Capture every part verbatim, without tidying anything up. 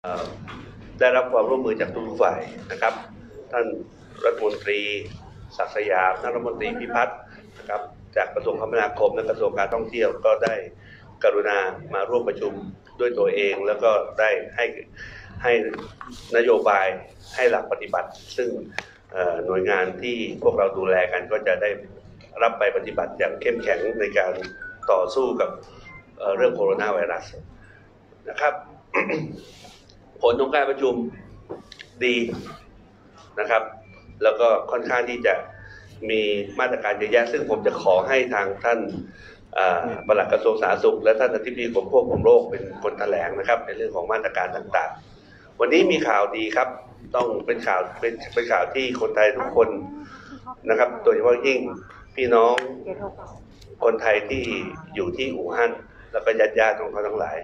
ได้รับความร่วมมือจากทุกฝ่ายนะครับท่านรัฐมนตรีศักดิ์สยามท่านรัฐมนตรีพิพัฒน์นะครับจากกระทรวงคมนาคมและกระทรวงการท่องเที่ยวก็ได้กรุณามาร่วมประชุมด้วยตัวเองแล้วก็ได้ให้ให้นโยบายให้หลักปฏิบัติซึ่งหน่วยงานที่พวกเราดูแลกันก็จะได้รับไปปฏิบัติอย่างเข้มแข็งในการต่อสู้กับเรื่องโคโรนาไวรัสนะครับ ผลของการประชุมดีนะครับแล้วก็ค่อนข้างที่จะมีมาตรการเยอะแยะซึ่งผมจะขอให้ทางท่านปลัดกระทรวงสาธารณสุขและท่านอธิบดีกรมควบคุมโรคเป็นคนแถลงนะครับในเรื่องของมาตรการต่างๆวันนี้มีข่าวดีครับต้องเป็นข่าวเป็นเป็นข่าวที่คนไทยทุกคนนะครับโดยเฉพาะยิ่งพี่น้องคนไทยที่อยู่ที่อู่ฮั่นแล้วก็ญาติๆของเขาทั้งหลาย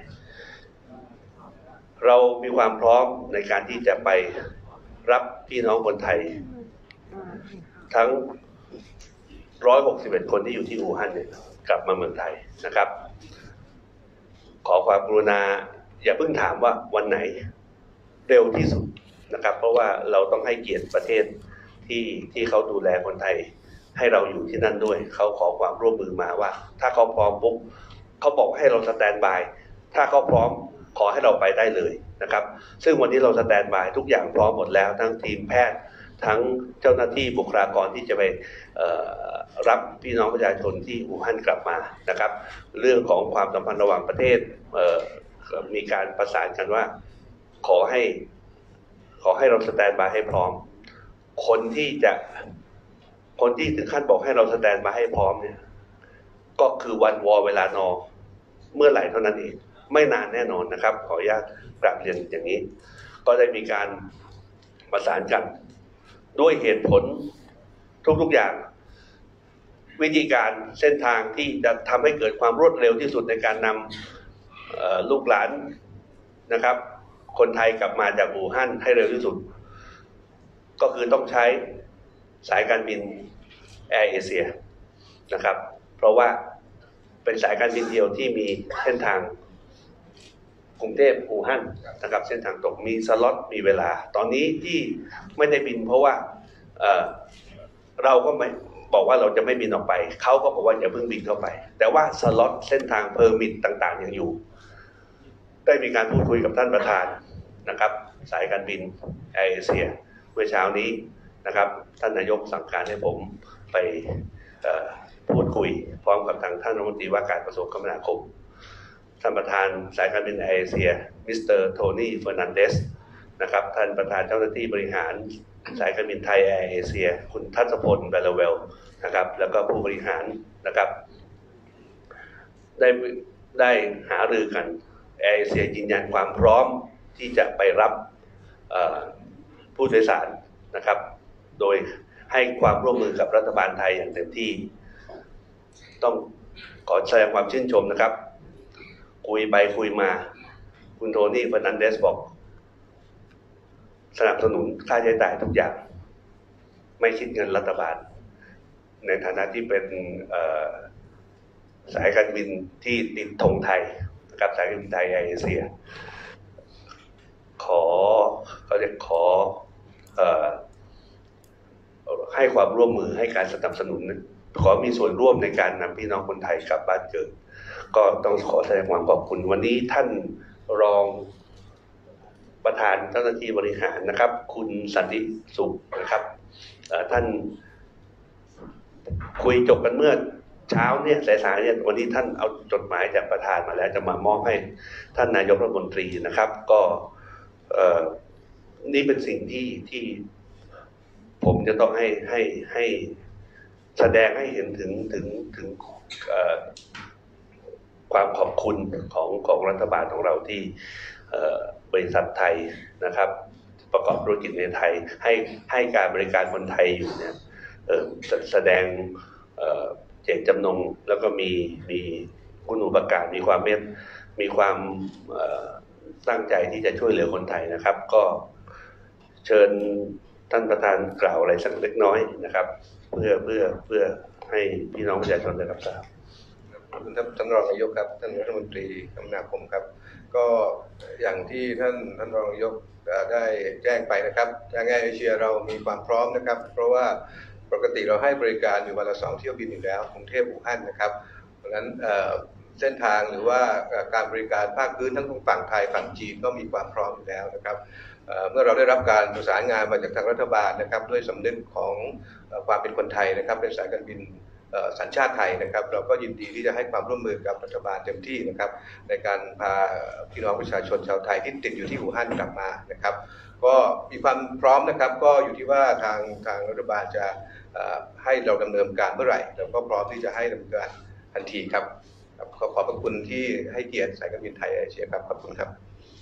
เรามีความพร้อมในการที่จะไปรับพี่น้องคนไทยทั้งหนึ่งร้อยหกสิบเอ็ดคนที่อยู่ที่อู่ฮั่นเนี่ยกลับมาเมืองไทยนะครับขอความกรุณาอย่าเพิ่งถามว่าวันไหนเร็วที่สุดนะครับเพราะว่าเราต้องให้เกียรติประเทศที่ที่เขาดูแลคนไทยให้เราอยู่ที่นั่นด้วยเขาขอความร่วมมือมาว่าถ้าเขาพร้อมปุ๊บเขาบอกให้เราสแตนบายถ้าเขาพร้อมขอให้เราไปได้เลยนะครับซึ่งวันนี้เราสแตนบายทุกอย่างพร้อมหมดแล้วทั้งทีมแพทย์ทั้งเจ้าหน้าที่บุคลากรที่จะไปรับพี่น้องประชาชนที่อู่ฮั่นกลับมานะครับเรื่องของความสัมพันธ์ระหว่างประเทศมีการประสานกันว่าขอให้ขอให้เราสแตนบายให้พร้อมคนที่จะคนที่ถึงขั้นบอกให้เราสแตนบายให้พร้อมเนี่ยก็คือวันวอเวลานอเมื่อไหร่เท่านั้นเองไม่นานแน่นอนนะครับขออนุญาตกราบเรียนอย่างนี้ก็ได้มีการประสานกันด้วยเหตุผลทุกๆอย่างวิธีการเส้นทางที่จะทำให้เกิดความรวดเร็วที่สุดในการนำลูกหลานนะครับคนไทยกลับมาจากอู่ฮั่นให้เร็วที่สุดก็คือต้องใช้สายการบินแอร์เอเชียนะครับเพราะว่าเป็นสายการบินเดียวที่มีเส้นทางกรุงเทพอู่ฮั่นนะครับเส้นทางตรงมีสล็อตมีเวลาตอนนี้ที่ไม่ได้บินเพราะว่า เ, เราก็ไม่บอกว่าเราจะไม่บินออกไปเขาก็บอกว่าอย่าเพิ่งบินเข้าไปแต่ว่าสล็อตเส้นทางเพอร์มิทต่างๆยังอยู่ได้มีการพูดคุยกับท่านประธานนะครับสายการบินแอร์เอเชียเมื่อเช้านี้นะครับท่านนายกสั่งการให้ผมไปพูดคุยพร้อมกับทางท่านรัฐมนตรีว่าการกระทรวงคมนาคมท่านประธานสายการบินแอร์เอเชียมิสเตอร์โทนี่เฟอร์นันเดสนะครับท่านประธานเจ้าหน้าที่บริหารสายการบินไทยแอร์เอเชียคุณทัศพลเบลเวลนะครับแล้วก็ผู้บริหารนะครับได้ได้หารือกันแอร์เอเชียยืนยันความพร้อมที่จะไปรับผู้โดยสารนะครับโดยให้ความร่วมมือกับรัฐบาลไทยอย่างเต็มที่ต้องขอแสดงความชื่นชมนะครับคุยไปคุยมาคุณโทนี่เฟอร์นันเดสบอกสนับสนุนค่าใช้จ่ายทุกอย่างไม่คิดเงินรัฐบาลในฐานะที่เป็นสายการบินที่ติดธงไทยนะครับสายการบินไทยแอร์เอเชียขอเขาจะขอให้ความร่วมมือให้การสนับสนุนขอมีส่วนร่วมในการนำพี่น้องคนไทยกลับบ้านเกิดก็ต้องขอแสดงความขอบคุณวันนี้ท่านรองประธานเจ้าหน้าที่บริหารนะครับคุณสันติสุขนะครับท่านคุยจบกันเมื่อเช้าเนี่ยสายๆเนี่ยวันนี้ท่านเอาจดหมายจากประธานมาแล้วจะมามอบให้ท่านนายกรัฐมนตรีนะครับก็นี่เป็นสิ่งที่ที่ผมจะต้องให้ให้ให้แสดงให้เห็นถึงถึงถึงความขอบคุณของของรัฐบาลของเราที่บริษัทไทยนะครับประกอบธุรกิจในไทยให้ให้การบริการคนไทยอยู่เนี่ยแสดงเจตจำนงแล้วก็มีมีคุณูปการมีความเมตมีความตั้งใจที่จะช่วยเหลือคนไทยนะครับก็เชิญท่านประธานกล่าวอะไรสักเล็กน้อยนะครับเพื่อเพื่อเพื่อให้พี่น้องประชาชนได้รับทราบท่านรองนายกครับท่านรัฐมนตรีคมนาคมครับก็ก็อย่างที่ท่านท่านรองนายกได้แจ้งไปนะครับทางแอร์เอเชียเรามีความพร้อมนะครับเพราะว่าปกติเราให้บริการอยู่วันละสองเที่ยวบินอยู่แล้วกรุงเทพอู่ฮั่นนะครับเพราะฉะนั้นเส้นทางหรือว่าการบริการภาคพื้นทั้งฝั่งไทยฝั่งจีนก็มีความพร้อมอยู่แล้วนะครับเมื่อเราได้รับการประสานงานมาจากทางรัฐบาลนะครับด้วยสำนึกของความเป็นคนไทยนะครับเป็นสายการบินสัญชาติไทยนะครับเราก็ยินดีที่จะให้ความร่วมมือกับรัฐบาลเต็มที่นะครับในการพาพี่น้องประชาชนชาวไทยที่ติดอยู่ที่อู่ฮั่นกลับมานะครับก็มีความพร้อมนะครับก็อยู่ที่ว่าทางทางรัฐบาลจะให้เราดำเนินการเมื่อไหร่เราก็พร้อมที่จะให้ดำเนินการทันทีครับขอขอบพระคุณที่ให้เกียรติสายการบินไทยแอร์เอเชียครับขอบคุณครับ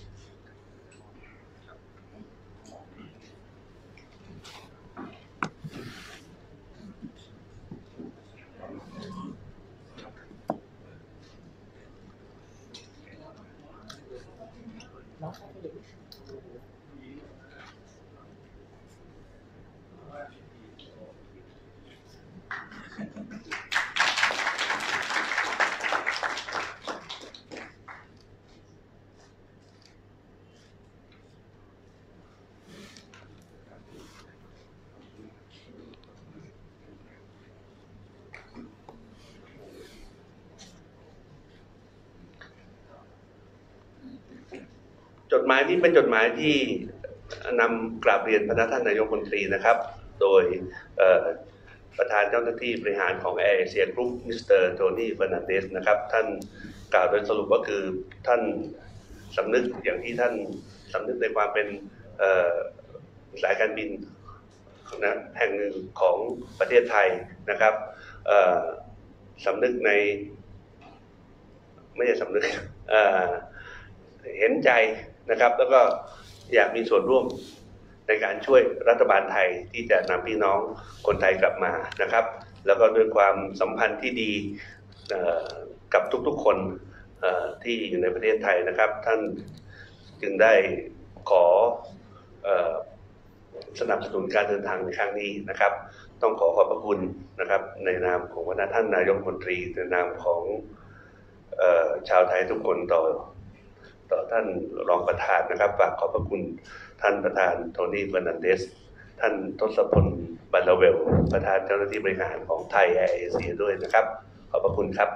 จดหมายนี้เป็นจดหมายที่นำกราบเรียนพระท่านนายกรัฐมนตรีนะครับโดยประธานเจ้าหน้าที่บริหารของแอร์เอเชียกรุ๊ปมิสเตอร์โทนี่เฟอร์นันเดสนะครับท่านกล่าวโดยสรุปก็คือท่านสำนึกอย่างที่ท่านสำนึกในความเป็นสายการบินนะแห่งหนึ่งของประเทศไทยนะครับสำนึกในไม่ใช่สำนึกเห็นใจนะครับแล้วก็อยากมีส่วนร่วมในการช่วยรัฐบาลไทยที่จะนำพี่น้องคนไทยกลับมานะครับแล้วก็ด้วยความสัมพันธ์ที่ดีกับทุกๆคนที่อยู่ในประเทศไทยนะครับท่านจึงได้ขอสนับสนุนการเดินทางในครั้งนี้นะครับต้องขอขอบพระคุณนะครับในนามของท่านนายกรัฐมนตรีในนามของชาวไทยทุกคนต่อต่อท่านรองประธานนะครับฝากขอบพระคุณท่านประธานโทนี่เฟอร์นันเดสท่านทศพลบัลลาเวลประธานเจ้าหน้าที่บริหารของไทยแอร์เอเชียด้วยนะครับขอบพระคุณครับ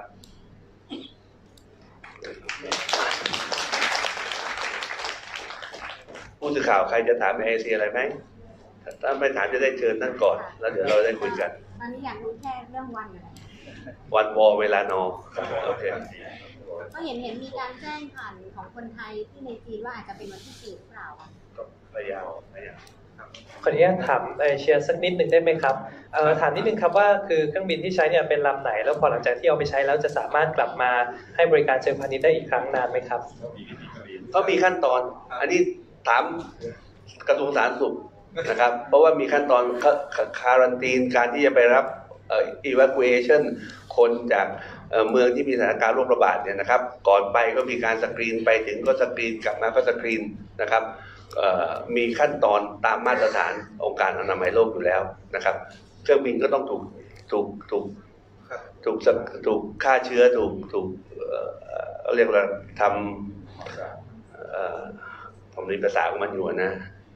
ผู้สื่อข่าวใครจะถามแอร์เอเชียอะไรไหมถ้าไม่ถามจะได้เชิญท่านก่อนแล้วเดี๋ยวเราได้คุยกันตอนนี้อยากรู้แค่เรื่องวันอะไรวันวอเวลานอโอเคก็เห็นเห็นมีการแจ้งผ่านของคนไทยที่ในจีนว่าอาจจะเป็นวันที่สี่หรือเปล่าพยายามพยายามขออนุญาตถามเอเชียสักนิดหนึ่งได้ไหมครับเอ่อถามนิดนึงครับว่าคือเครื่องบินที่ใช้เนี่ยเป็นลำไหนแล้วพอหลังจากที่เอาไปใช้แล้วจะสามารถกลับมาให้บริการเชิงพาณิชย์ได้อีกครั้งนานไหมครับก็มีขั้นตอนอันนี้ถามกระทรวงสาธารณสุขนะครับเพราะว่ามีขั้นตอนคารันตีนการที่จะไปรับเอ่อ evacuation คนจากเมืองที่มีสถานการณ์โรคระบาดเนี่ยนะครับก่อนไปก็มีการสกรีนไปถึงก็สกรีนกลับมาก็สกรีนนะครับมีขั้นตอนตามมาตรฐานองค์การอนามัยโลกอยู่แล้วนะครับเครื่องบินก็ต้องถูกถูกถูกถูกถูกฆ่าเชื้อถูกถูกเรียกว่าทำผมมีภาษาของมันอยู่นะ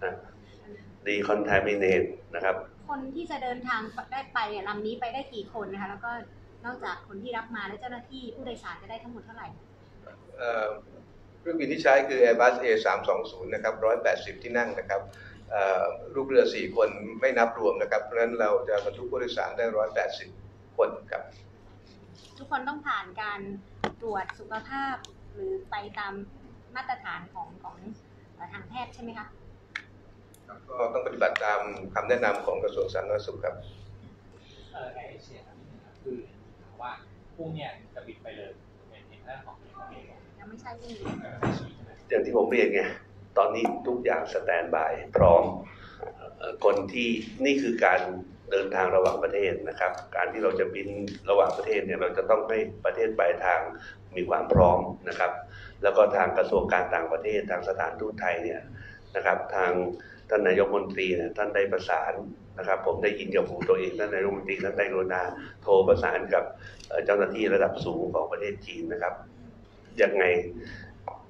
decontaminate นะครับคนที่จะเดินทางได้ไปเนี่ยลำนี้ไปได้กี่คนนะคะแล้วก็นอกจากคนที่รับมาและเจ้าหน้าที่ผู้โดยสารจะได้ทั้งหมดเท่าไหร่เครื่องบินที่ใช้คือ Airbus เอ สามสองศูนย์ นะครับหนึ่งร้อยแปดสิบที่นั่งนะครับลูกเรือสี่คนไม่นับรวมนะครับเพราะฉะนั้นเราจะบรรทุกผู้โดยสารได้หนึ่งร้อยแปดสิบคนครับทุกคนต้องผ่านการตรวจสุขภาพหรือไปตามมาตรฐานของของทางแพทย์ใช่ไหมคะก็ต้องปฏิบัติตามคำแนะนำของกระทรวงสาธารณสุขครับเออแอร์เอเชียครับคือว่าพรุ่งนี้จะบินไปเลยในเรื่องของยังไม่ใช่พรุ่งนี้อย่างที่ผมเรียนไงตอนนี้ทุกอย่างสแตนบายพร้อมคนที่นี่คือการเดินทางระหว่างประเทศนะครับการที่เราจะบินระหว่างประเทศเนี่ยเราจะต้องให้ประเทศปลายทางมีความพร้อมนะครับแล้วก็ทางกระทรวงการต่างประเทศทางสถานทูตไทยเนี่ยนะครับทางท่านนายกรัฐมนตรีเนี่ยท่านได้ประสานนะครับผมได้ยินกับหูตัวเองท่านนายกรัฐมนตรีท่านได้กรุณาโทรประสานกับเจ้าหน้าที่ระดับสูงของประเทศจีนนะครับยังไง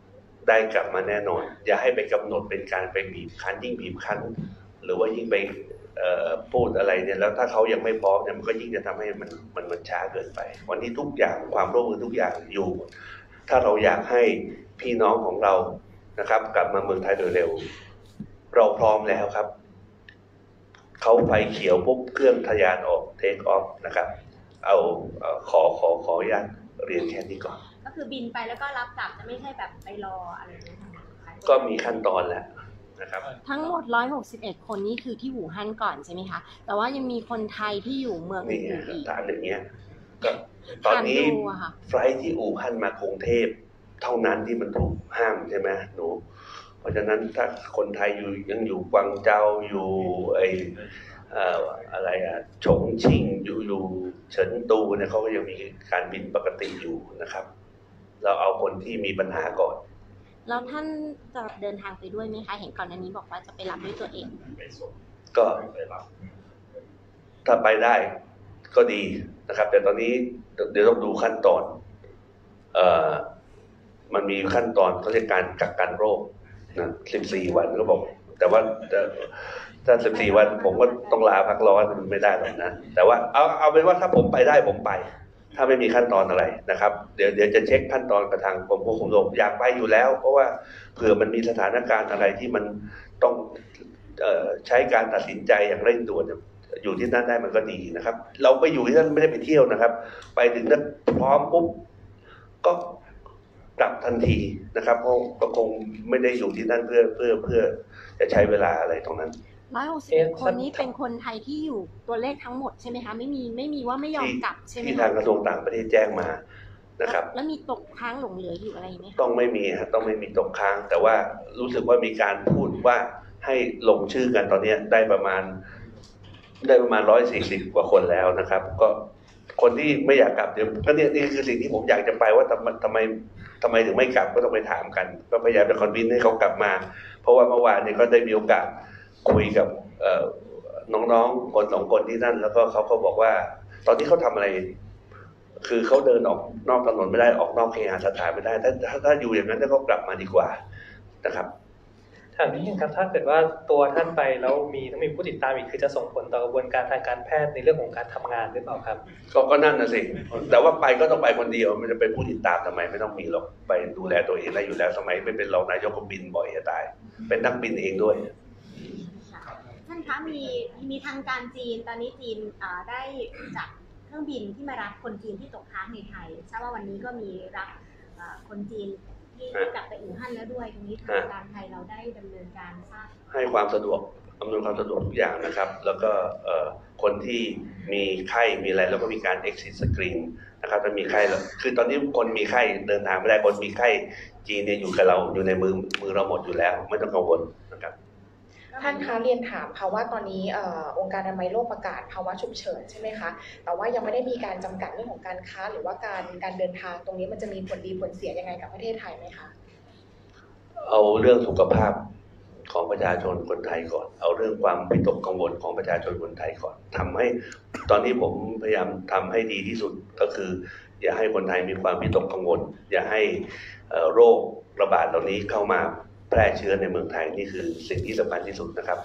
ได้กลับมาแน่นอนอย่าให้ไปกำหนดเป็นการไปบีบคั้นยิ่งบีบคั้นหรือว่ายิ่งไปพูดอะไรเนี่ยแล้วถ้าเขายังไม่พร้อมเนี่ยมันก็ยิ่งจะทำให้มันมันมันช้าเกินไปวันนี้ทุกอย่างความร่วมมือทุกอย่างอยู่ถ้าเราอยากให้พี่น้องของเรานะครับกลับมาเมืองไทยโดยเร็วเราพร้อมแล้วครับเขาไฟเขียวปุ๊บเครื่องทะยานออกเทคออฟนะครับเอาขอขอขออนุญาตเรียนแค่นี้ก่อนก็คือบินไปแล้วก็รับกลับจะไม่ใช่แบบไปรออะไรเลยก็มีขั้นตอนแหละนะครับทั้งหมดหนึ่งร้อยหกสิบเอ็ดคนนี่คือที่อู่ฮั่นก่อนใช่ไหมคะแต่ว่ายังมีคนไทยที่อยู่เมืองอื่นๆอีกถามอย่างเงี้ยก็ตอนนี้ไฟล์ที่อู่ฮั่นมากรุงเทพเท่านั้นที่มันถูกห้ามใช่ไหมหนูเพราะฉะนั้นถ้าคนไทยอยู่ยังอยู่กวางเจาอยู่ไออะไรอะฉงชิ่งอยู่อยู่เฉินตูเนี่ยเขาก็ยังมีการบินปกติอยู่นะครับเราเอาคนที่มีปัญหาก่อนแล้วท่านจะเดินทางไปด้วยไหมคะเห็นก่อนอันนี้บอกว่าจะไปรับด้วยตัวเองก็ถ้าไปได้ก็ดีนะครับแต่ตอนนี้เดี๋ยวต้องดูขั้นตอนเอ่อมันมีขั้นตอนเขาเรียกการกักกันโรคนะสิบสี่วันก็บอกแต่ว่าถ้าสิบสี่วันผมก็ต้องลาพักร้อนมันไม่ได้หรอกนะแต่ว่าเอาเอาเป็นว่าถ้าผมไปได้ผมไปถ้าไม่มีขั้นตอนอะไรนะครับเดี๋ยวเดี๋ยวจะเช็คขั้นตอนกับทางกรมควบคุมโรคอยากไปอยู่แล้วเพราะว่าเผื่อมันมีสถานการณ์อะไรที่มันต้องเอ่อใช้การตัดสินใจอย่างเร่งด่วนอยู่ที่นั่นได้มันก็ดีนะครับเราไปอยู่ที่นั่นไม่ได้ไปเที่ยวนะครับไปถึงนั้นพร้อมปุ๊บก็กลับทันทีนะครับเพราะก็คงไม่ได้อยู่ที่นั่นเพื่อเพื่อเพื่อจะใช้เวลาอะไรตรงนั้นร้อยหกสิบเอ็ดคนนี้เป็นคนไทยที่อยู่ตัวเลขทั้งหมดใช่ไหมคะไม่มีไม่มีว่าไม่ยอมกลับใช่ไหมที่ทางกระทรวงต่างประเทศแจ้งมานะครับแล้วมีตกค้างหลงเหลืออยู่อะไรไหมต้องไม่มีครับต้องไม่มีตกค้างแต่ว่ารู้สึกว่ามีการพูดว่าให้ลงชื่อกันตอนนี้ได้ประมาณได้ประมาณร้อยสี่สิบกว่าคนแล้วนะครับก็คนที่ไม่อยากกลับเดี๋ยวก็เนี่ยนี่คือสิ่งที่ผมอยากจะไปว่าทำไมทำไมทำไมถึงไม่กลับก็ต้องไปถามกันก็พยายามจะคอนวินให้เขากลับมาเพราะว่าเมื่อวานนี้ก็ได้มีโอกาสคุยกับน้องๆคนสองคนที่นั่นแล้วก็เขาก็บอกว่าตอนนี้เขาทำอะไรคือเขาเดินออกนอกถนนไม่ได้ออกนอกเคหสถานไม่ได้ถ้าถ้าถ้าอยู่อย่างนั้นถ้าเขากลับมาดีกว่านะครับถามนิดนึงครับถ้าเกิดว่าตัวท่านไปแล้วมีต้องมีผู้ติดตามอีกคือจะส่งผลต่อกระบวนการทางการแพทย์ในเรื่องของการทำงานหรือเปล่าครับก็ก็นั่นนะสิแต่ว่าไปก็ต้องไปคนเดียวมันจะเป็นผู้ติดตามทำไมไม่ต้องมีหรอกไปดูแลตัวเองได้อยู่แล้วสมัยไม่เป็นรองนายกก็บินบ่อยจะตายเป็นนักบินเองด้วยท่านคะมีมีทางการจีนตอนนี้จีนได้จัดเครื่องบินที่มารับคนจีนที่ตกค้างในไทยทราบว่าวันนี้ก็มีรับคนจีนที่กลับไปอู่ฮั่นแล้วด้วยตรงนี้ทางการไทยเราได้ดำเนินการทราบให้ความสะดวกอำนวยความสะดวกทุกอย่างนะครับแล้วก็คนที่มีไข้มีอะไรแล้วก็มีการ exit screen นะครับถ้ามีไข้แล้วคือตอนนี้คนมีไข้เดินทางไม่ได้คนมีไข้จีนเนี่ยอยู่กับเราอยู่ในมือมือเราหมดอยู่แล้วไม่ต้องกังวลนะครับท่านคะเรียนถามค่ะว่าตอนนี้องค์การอนามัยโลกประกาศภาวะฉุกเฉินใช่ไหมคะแต่ว่ายังไม่ได้มีการจำกัดเรื่องของการค้าหรือว่าการการเดินทางตรงนี้มันจะมีผลดีผลเสียยังไงกับประเทศไทยไหมคะเอาเรื่องสุขภาพของประชาชนคนไทยก่อนเอาเรื่องความวิตกกังวลของประชาชนคนไทยก่อนทำให้ตอนนี้ผมพยายามทำให้ดีที่สุดก็คืออย่าให้คนไทยมีความวิตกกังวลอย่าให้โรคระบาดเหล่านี้เข้ามาแพร่เชื้อในเมืองไทยนี่คือสิ่งที่สำคัญที่สุดนะครับ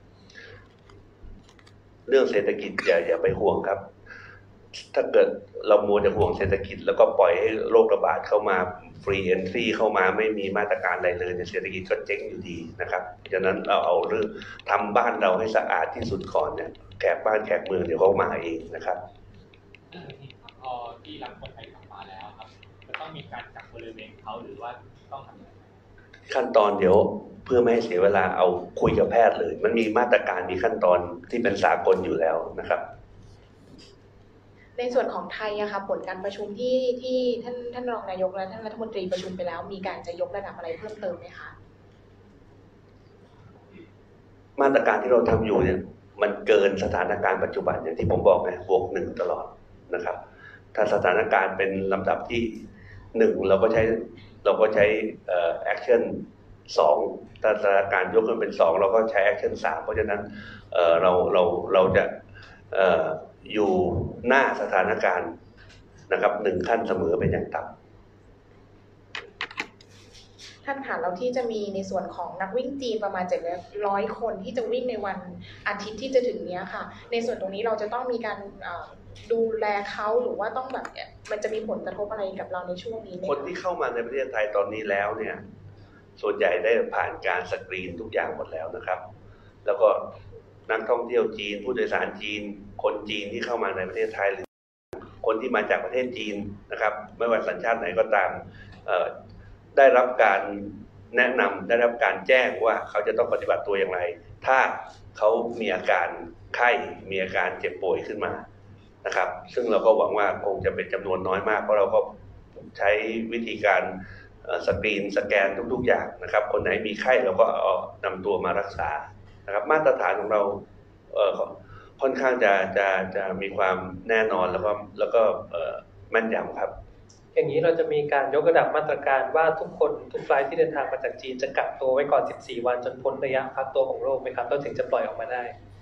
เรื่องเศรษฐกิจอย่าอย่าไปห่วงครับถ้าเกิดเรามัวจะห่วงเศรษฐกิจแล้วก็ปล่อยให้โรคระบาดเข้ามาฟรีเอนทรีเข้ามาไม่มีมาตรการอะไรเลยในเศรษฐกิจก็เจ๊งอยู่ดีนะครับฉะนั้นเราเอาเรื่องทำบ้านเราให้สะอาดที่สุดก่อนเนี่ยแขกบ้านแขกเมืองเดี๋ยวเขามาเองนะครับพอที่รับคนไทยกลับมาแล้วครับจะต้องมีการกักบริเวณเขาหรือว่าต้องทำอะไรขั้นตอนเดี๋ยวเพื่อไม่ให้เสียเวลาเอาคุยกับแพทย์เลยมันมีมาตรการมีขั้นตอนที่เป็นสากลอยู่แล้วนะครับในส่วนของไทยอะค่ะผลการประชุมที่ที่ท่านท่านรองนายกและท่านรัฐมนตรีประชุมไปแล้วมีการจะยกระดับอะไรเพิ่มเติมไหมคะมาตรการที่เราทำอยู่เนี่ยมันเกินสถานการณ์ปัจจุบันอย่างที่ผมบอกไงบวกหนึ่งตลอดนะครับถ้าสถานการณ์เป็นลำดับที่หนึ่งเราก็ใช้เราก็ใช้เอ่อแอคชั่นสองถ้าสถานการณ์ยกขึ้นเป็นสองเราก็ใช้แอคชั่นสามเพราะฉะนั้นเอ่อเราเราเราจะเอ่ออยู่หน้าสถานการณ์นะครับหนึ่งขั้นเสมอเป็นอย่างต่ท่านค่ะแล้วที่จะมีในส่วนของนักวิ่งจีนประมาณเจ็ดร้อยคนที่จะวิ่งในวันอาทิตย์ที่จะถึงนี้ค่ะในส่วนตรงนี้เราจะต้องมีการดูแลเขาหรือว่าต้องแบบมันจะมีผลกระทบอะไรกับเราในช่วงนี้ไหมคนที่เข้ามาในประเทศไทยตอนนี้แล้วเนี่ยส่วนใหญ่ได้ผ่านการสกรีนทุกอย่างหมดแล้วนะครับแล้วก็นักท่องเที่ยวจีนผู้โดยสารจีนคนจีนที่เข้ามาในประเทศไทยหรือคนที่มาจากประเทศจีนนะครับไม่ว่าสัญชาติไหนก็ตามได้รับการแนะนำได้รับการแจ้งว่าเขาจะต้องปฏิบัติตัวอย่างไรถ้าเขามีอาการไข้มีอาการเจ็บป่วยขึ้นมานะครับซึ่งเราก็หวังว่าคงจะเป็นจำนวนน้อยมากเพราะเราก็ใช้วิธีการสกรีนสแกนทุกๆอย่างนะครับคนไหนมีไข้เราก็เอานำตัวมารักษานะครับมาตรฐานของเราค่อนข้างจะจะจะมีความแน่นอนแล้วก็แล้วก็แม่นยำครับอย่างนี้เราจะมีการยกระดับมาตรการว่าทุกคนทุกไฟล์ที่เดินทางมาจากจีนจะกักตัวไว้ก่อนสิบสี่วันจนพ้นระยะพักตัวของโรคไหมครับเราถึงจะปล่อยออกมาได้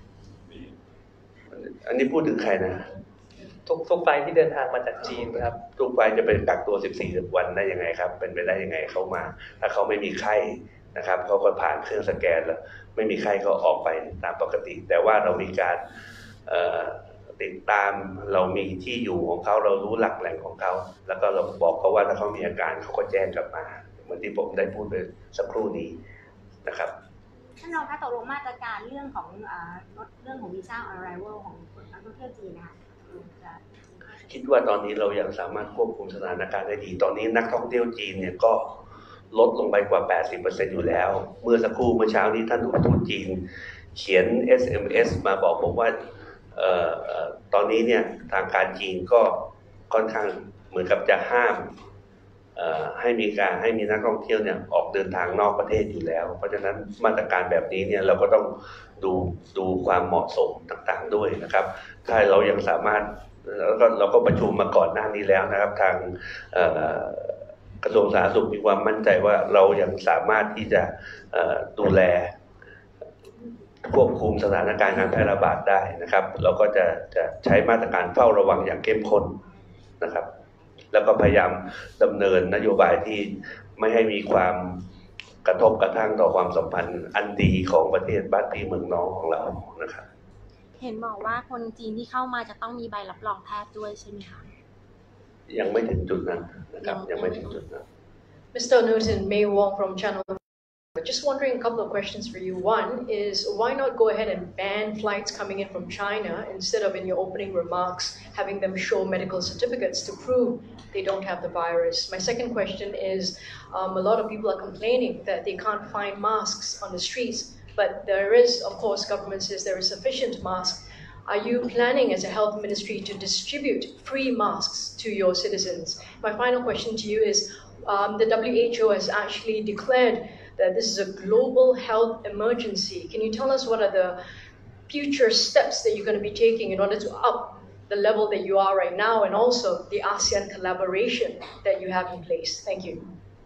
อันนี้พูดถึงใครนะทุกทุกไฟล์ที่เดินทางมาจากจีนครับทุกไฟล์จะเป็นกักตัวสิบสี่วันได้ยังไงครับเป็นไปได้ยังไงเขามาถ้าเขาไม่มีไข้นะครับเขาก็ผ่านเครื่องสแกนแล้วไม่มีไข้เขาออกไปตามปกติแต่ว่าเรามีการติดตามเรามีที่อยู่ของเขาเรารู้หลักแหล่งของเขาแล้วก็เราบอกเขาว่าถ้าเขามีอาการเขาก็แจ้งกลับมาเหมือนที่ผมได้พูดไปสักครู่นี้นะครับท่านรองคะตกลงมาตรการเรื่องของเรื่องของวีซ่า arrival ของนักท่องเที่ยวจีนนะคะคิดว่าตอนนี้เรายังสามารถควบคุมสถานการณ์ได้ดีตอนนี้นักท่องเที่ยวจีนเนี่ยก็ลดลงไปกว่า แปดสิบเปอร์เซ็นต์ อยู่แล้วเมื่อสักครู่เมื่อเช้านี้ท่านทูตจีนเขียน เอส เอ็ม เอส มาบอกผมว่าเอ่อตอนนี้เนี่ยทางการจีนก็ค่อนข้างเหมือนกับจะห้ามให้มีการให้มีนักท่องเที่ยวเนี่ยออกเดินทางนอกประเทศอยู่แล้วเพราะฉะนั้นมาตรการแบบนี้เนี่ยเราก็ต้องดูดูความเหมาะสมต่างๆด้วยนะครับถ้าเรายังสามารถแล้วก็เราก็ประชุมมาก่อนหน้านี้แล้วนะครับทางกระทรวงสาธารณสุขมีความมั่นใจว่าเรายังสามารถที่จะดูแลควบคุมสถานการณ์การแพร่ระบาดได้นะครับเราก็จะจะใช้มาตรการเฝ้าระวังอย่างเข้มข้นนะครับแล้วก็พยายามดำเนินนโยบายที่ไม่ให้มีความกระทบกระทั่งต่อความสัมพันธ์อันดีของประเทศบ้านพี่เมืองน้องของเรานะครับเห็นบอกว่าคนจีนที่เข้ามาจะต้องมีใบรับรองแพทย์ด้วยใช่ไหมคะยังไม่ถึงจุดนั้นนะครับยังไม่ถึงจุดนั้น Mister Newton, May Wong from Channel. Just wondering a couple of questions for you. One is why not go ahead and ban flights coming in from China instead of in your opening remarks having them show medical certificates to prove they don't have the virus? My second question is um, a lot of people are complaining that they can't find masks on the streets, but there is, of course, government says there is sufficient masks. Are you planning as a health ministry to distribute free masks to your citizens? My final question to you is um, the W H O has actually declared that this is a global health emergency. Can you tell us what are the future steps that you're going to be taking in order to up the level that you are right now and also the ASEAN collaboration that you have in place? Thank you.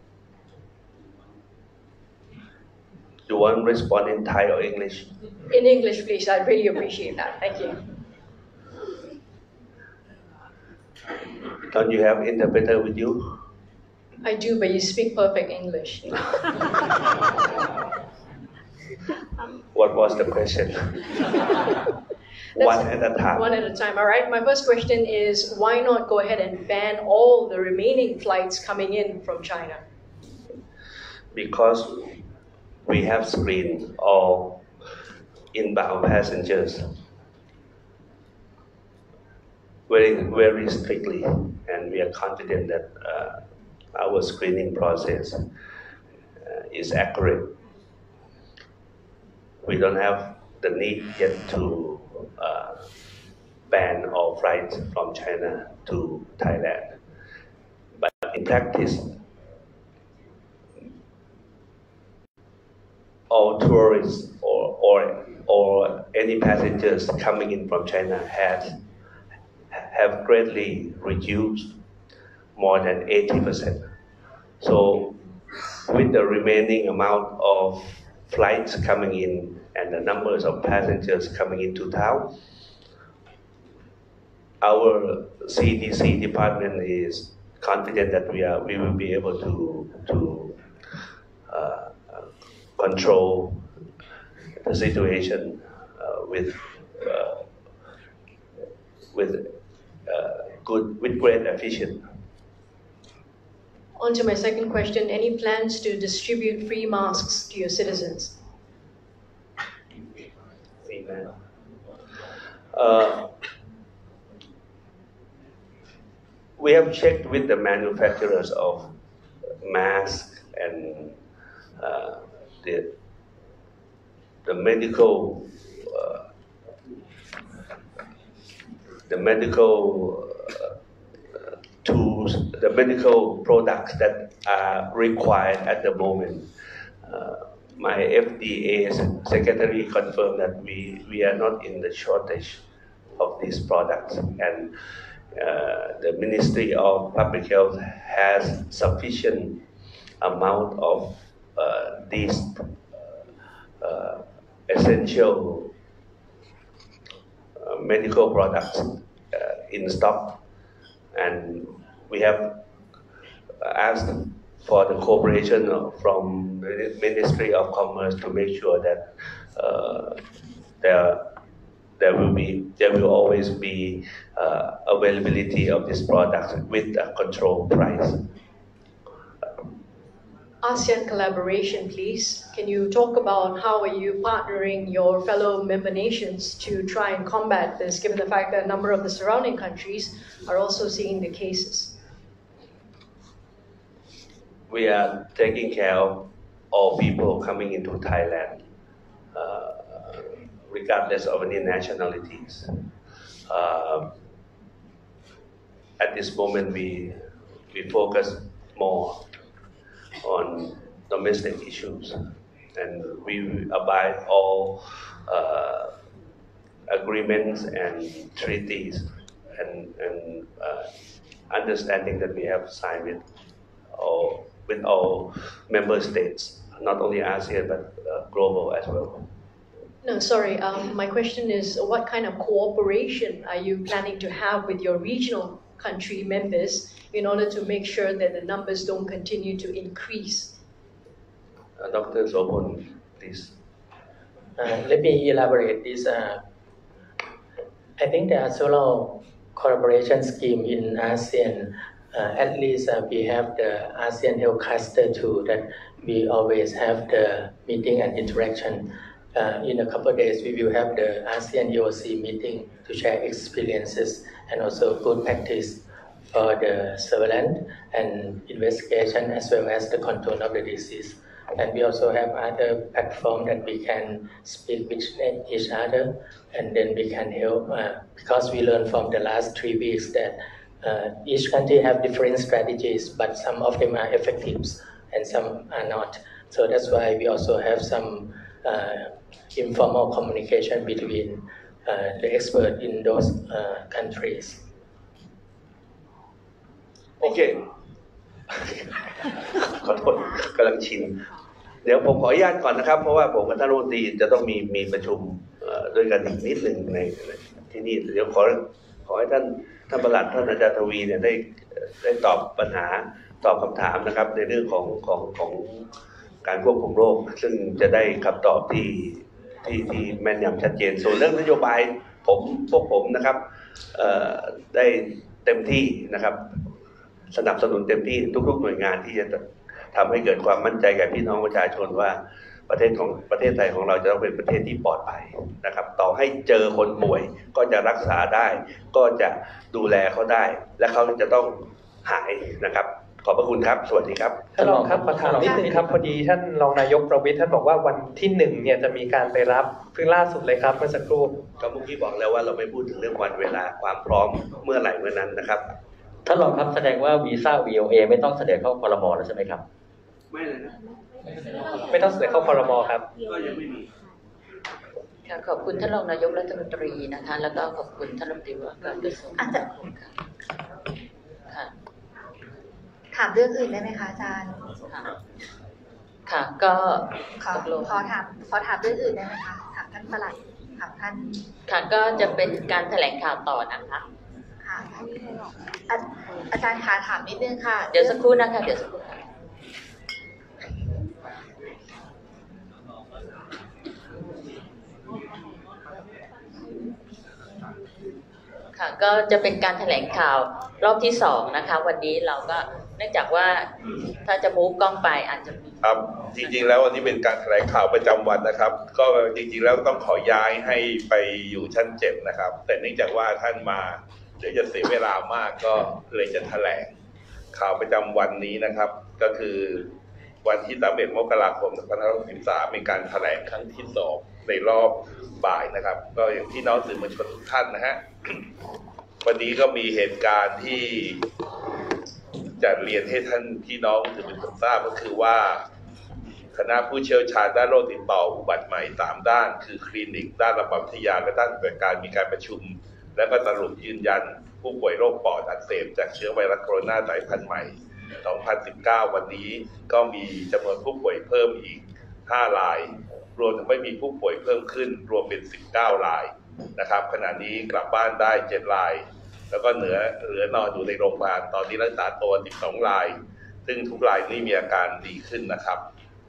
You want to respond in Thai or English? In English, please. I'd really appreciate that. Thank you. Don't you have interpreter with you? I do, but you speak perfect English. What was the question? One at a time. One at a time. All right. My first question is why not go ahead and ban all the remaining flights coming in from China? Because we have screened all inbound passengers very, very strictly, and we are confident that uh, our screening process uh, is accurate. We don't have the need yet to uh, ban all flights from China to Thailand. But in practice, all tourists or, or, or any passengers coming in from China has, have greatly reduced, more than eighty percent. So with the remaining amount of flights coming in and the numbers of passengers coming into town, our C D C department is confident that we are we will be able to to uh, control the situation uh, with uh, with uh, good with great efficiency. On to my second question, any plans to distribute free masks to your citizens? Uh, we have checked with the manufacturers of masks and uh, the, the medical uh, the medical uh, tools, the medical products that are required at the moment. Uh, my F D A secretary confirmed that we, we are not in the shortage of these products, and uh, the Ministry of Public Health has sufficient amount of uh, these uh, essential uh, medical products uh, in stock, and we have asked for the cooperation from the Ministry of Commerce to make sure that uh, there there will be there will always be uh, availability of these products with a controlled price. ASEAN collaboration, please. Can you talk about how are you partnering your fellow member nations to try and combat this, given the fact that a number of the surrounding countries are also seeing the cases? We are taking care of all people coming into Thailand, uh, regardless of any nationalities. Uh, at this moment, we we focus more on domestic issues, and we abide all uh, agreements and treaties and, and uh, understanding that we have signed with all, with all member states, not only ASEAN but uh, global as well. No, sorry. Um, my question is, what kind of cooperation are you planning to have with your regional country members in order to make sure that the numbers don't continue to increase? Uh, Doctor Sopon, please. Uh, let me elaborate this. Uh, I think there are several collaboration schemes in ASEAN. Uh, at least uh, we have the ASEAN Health Cluster too, that we always have the meeting and interaction. Uh, in a couple of days, we will have the ASEAN E O C meeting to share experiences and also good practice for the surveillance and investigation as well as the control of the disease. And we also have other platforms that we can speak with each other, and then we can help uh, because we learned from the last three weeks that uh, each country have different strategies, but some of them are effective and some are not. So that's why we also have some uh, informal communication between uh, the experts in those uh, countries. โอเค ขอโทษกำลังชินเดี๋ยวผมขออนุญาตก่อนนะครับเพราะว่าผมกับท่านรัฐมนตรีจะต้องมีมีประชุมด้วยกันอีกนิดหนึ่งในที่นี่เดี๋ยวขอขอให้ท่านท่านประหลัดท่านอาจารย์ทวีเนี่ยได้ได้ตอบปัญหาตอบคำถามนะครับในเรื่องของของของการควบคุมโรคซึ่งจะได้คำตอบที่ที่ที่แม่นยำชัดเจนส่วนเรื่องนโยบายผมพวกผมนะครับได้เต็มที่นะครับสนับสนุนเต็มที่ทุกๆหน่วยงานที่จะทำให้เกิดความมั่นใจแก่พี่น้องประชาชนว่าประเทศของประเทศไทยของเราจะต้องเป็นประเทศที่ปลอดภัยนะครับต่อให้เจอคนป่วยก็จะรักษาได้ก็จะดูแลเขาได้และเขาจะต้องหายนะครับขอบพระคุณครับสวัสดีครับท่านรองครับขอถามนิดนึงครับพอดีท่านรองนายกประวิตรท่านบอกว่าวันที่หนึ่งเนี่ยจะมีการไปรับเพิ่งล่าสุดเลยครับเมื่อสักครู่ก็เมื่อกี้บอกแล้วว่าเราไม่พูดถึงเรื่องวันเวลาความพร้อมเมื่อไหร่เมื่อนั้นนะครับท่านรองครับแสดงว่าวีซ่า วี โอ เอ ไม่ต้องเสนอเข้าครม.แล้วใช่ไหมครับไม่เลยนะไม่ต้องเสนอเข้าครม.ครับก็ยังไม่มีค่ะขอบคุณท่านรองนายกรัฐมนตรีนะคะแล้วก็ขอบคุณท่านรัฐมนตรีว่าการกระทรวงอาจารย์ค่ะถามเรื่องอื่นได้ไหมคะอาจารย์ค่ะค่ะก็ขอขอถามขอถามเรื่องอื่นได้ไหมคะถามท่านปลัดถามท่านค่ะก็จะเป็นการแถลงข่าวต่อนะคะค่ะอาจารย์คะถามนิดนึงค่ะเดี๋ยวสักครู่นะคะเดี๋ยวสักครู่ค่ะก็จะเป็นการแถลงข่าวรอบที่สองนะคะ วันนี้เราก็เนื่องจากว่าถ้าจะมูฟกล้องไปอาจจะมีครับจริงๆแล้ววันนี้เป็นการแถลงข่าวประจำวันนะครับ ก็จริงๆแล้วต้องขอย้ายให้ไปอยู่ชั้นเจ็ดนะครับ แต่เนื่องจากว่าท่านมาเดี๋ยวจะเสียเวลามากก็เลยจะแถลงข่าวประจำวันนี้นะครับ ก็คือวันที่สามสิบเอ็ดมกราคมสองพันห้าร้อยหกสิบสามมีการแถลงครั้งที่สองในรอบบ่ายนะครับ ก็อย่างที่น้องสื่อมวลชนทุกท่านนะฮะ วันนี้ก็มีเหตุการณ์ที่จะเรียนให้ท่านพี่น้องสื่อมวลชนทราบก็คือว่าคณะผู้เชี่ยวชาญด้านโรคติดต่ออุบัติใหม่สามด้านคือคลินิกด้านระบาดวิทยาและด้านปฏิบัติการมีการประชุม และก็สรุปยืนยันผู้ป่วยโรคปอดอักเสบจากเชื้อไวรัสโคโรนาสายพันธุ์ใหม่สองพันสิบเก้า วันนี้ก็มีจำนวนผู้ป่วยเพิ่มอีกห้ารายรวมทั้งไม่มีผู้ป่วยเพิ่มขึ้นรวมเป็นสิบเก้ารายนะครับขณะนี้กลับบ้านได้เจ็ดรายแล้วก็เหลือเหลือนอนอยู่ในโรงพยาบาลตอนนี้รักษาตัวสิบสองรายซึ่งทุกรายนี้มีอาการดีขึ้นนะครับ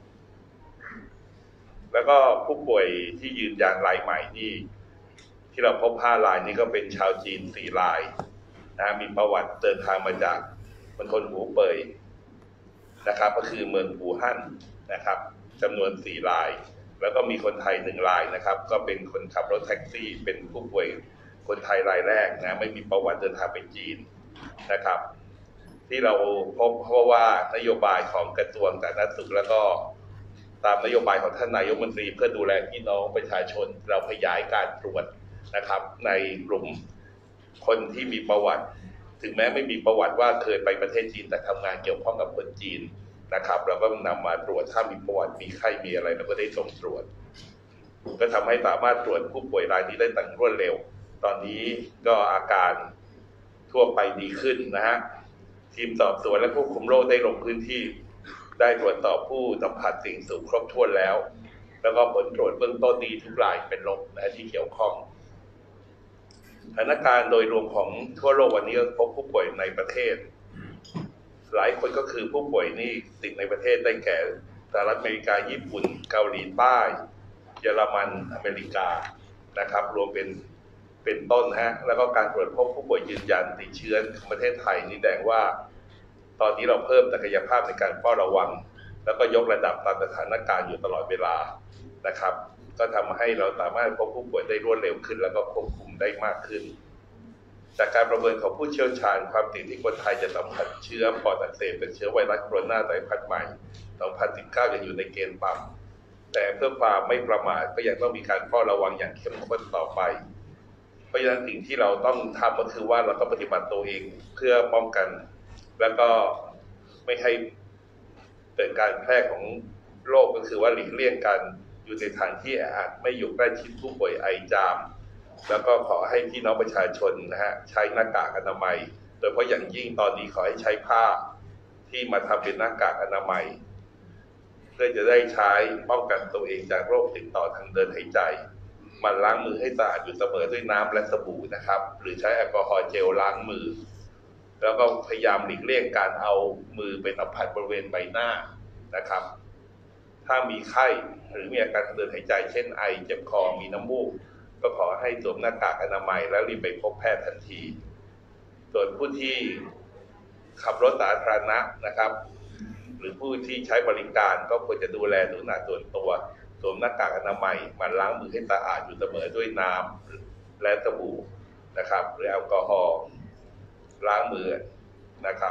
แล้วก็ผู้ป่วยที่ยืนยันรายใหม่ที่ที่เราพบห้ารายนี้ก็เป็นชาวจีนสี่รายนะมีประวัติเดินทางมาจากมณฑลหูเป่ยนะครับก็คือเมืองอู่ฮั่นนะครับจำนวนสี่รายแล้วก็มีคนไทยหนึ่งรายนะครับก็เป็นคนขับรถแท็กซี่เป็นผู้ป่วยคนไทยรายแรกนะไม่มีประวัติเดินทางไปจีนนะครับที่เราพบเพราะว่านโยบายของกระทรวงสาธารณสุขแล้วก็ตามนโยบายของท่านนายกรัฐมนตรีเพื่อดูแลพี่น้องประชาชนเราขยายการตรวจนะครับในกลุ่มคนที่มีประวัติถึงแม้ไม่มีประวัติว่าเคยไปประเทศจีนแต่ทำงานเกี่ยวข้องกับคนจีนนะครับเราก็นำมาตรวจถ้ามีประวัติมีไข้มีอะไรเราก็ได้ส่งตรวจก็ทำให้สามารถตรวจผู้ป่วยรายนี้ได้อย่างรวดเร็วตอนนี้ก็อาการทั่วไปดีขึ้นนะฮะทีมสอบสวนและควบคุมโรคได้ลงพื้นที่ได้ตรวจสอบผู้สัมผัสสิ่งสูงครบถ้วนแล้วแล้วก็ผลตรวจเบื้องต้นดีทุกรายเป็นลบนะที่เกี่ยวข้องสถานการณ์โดยรวมของทั่วโลกวันนี้ก็พบผู้ป่วยในประเทศหลายคนก็คือผู้ป่วยนี่ติดในประเทศได้แก่สหรัฐอเมริกาญี่ปุ่นเกาหลีใต้เยอรมันอเมริกานะครับรวมเป็นเป็นต้นฮะแล้วก็การตรวจพบผู้ป่วยยืนยันติดเชื้อของประเทศไทยนี่แสดงว่าตอนนี้เราเพิ่มศักยภาพในการเฝ้าระวังแล้วก็ยกระดับตามสถานการณ์อยู่ตลอดเวลานะครับก็ทำให้เราสามารถพบผู้ป่วยได้รวดเร็วขึ้นแล้วก็ควบคุมได้มากขึ้นจากการประเมินของผู้เชี่ยวชาญความเสี่ยงที่คนไทยจะสัมผัสเชื้อปอดอักเสบเป็นเชื้อไวรัสโคโรนาสายพันธุ์ใหม่สองพันสิบเก้ายังอยู่ในเกณฑ์ต่ำแต่เพื่อความไม่ประมาทก็ยังต้องมีการเฝ้าระวังอย่างเข้มข้นต่อไปเพราะฉะนั้นสิ่งที่เราต้องทำก็คือว่าเราต้องปฏิบัติตัวเองเพื่อป้องกันแล้วก็ไม่ให้เกิดการแพร่ของโรคก็คือว่าหลีกเลี่ยงการอยู่ในสถานที่แออัดไม่อยู่ใกล้ชิดผู้ป่วยไอจามแล้วก็ขอให้พี่น้องประชาชนนะฮะใช้หน้ากากอนามัยโดยเฉพาะอย่างยิ่งตอนนี้ขอให้ใช้ผ้าที่มาทำเป็นหน้ากากอนามัยเพื่อจะได้ใช้ป้องกันตัวเองจากโรคติดต่อทางเดินหายใจมันล้างมือให้สะอาดอยู่เสมอด้วยน้ำและสบู่นะครับหรือใช้แอลกอฮอล์เจลล้างมือแล้วก็พยายามหลีกเลี่ยงการเอามือไปสัมผัสบริเวณใบหน้านะครับถ้ามีไข้หรือมีอาการทางเดินหายใจเช่นไอเจ็บคอมีน้ำมูกก็ขอให้สวมหน้ากากอนามัยแล้วรีบไปพบแพทย์ทันทีส่วนผู้ที่ขับรถสาธารณะนะครับหรือผู้ที่ใช้บริการก็ควรจะดูแลสุขภาพส่วนตัวสวมหน้ากากอนามัยมันล้างมือให้สะอาดอยู่เสมอด้วยน้ำและสบู่นะครับหรือแอลกอฮอล์ล้างมือนะครับ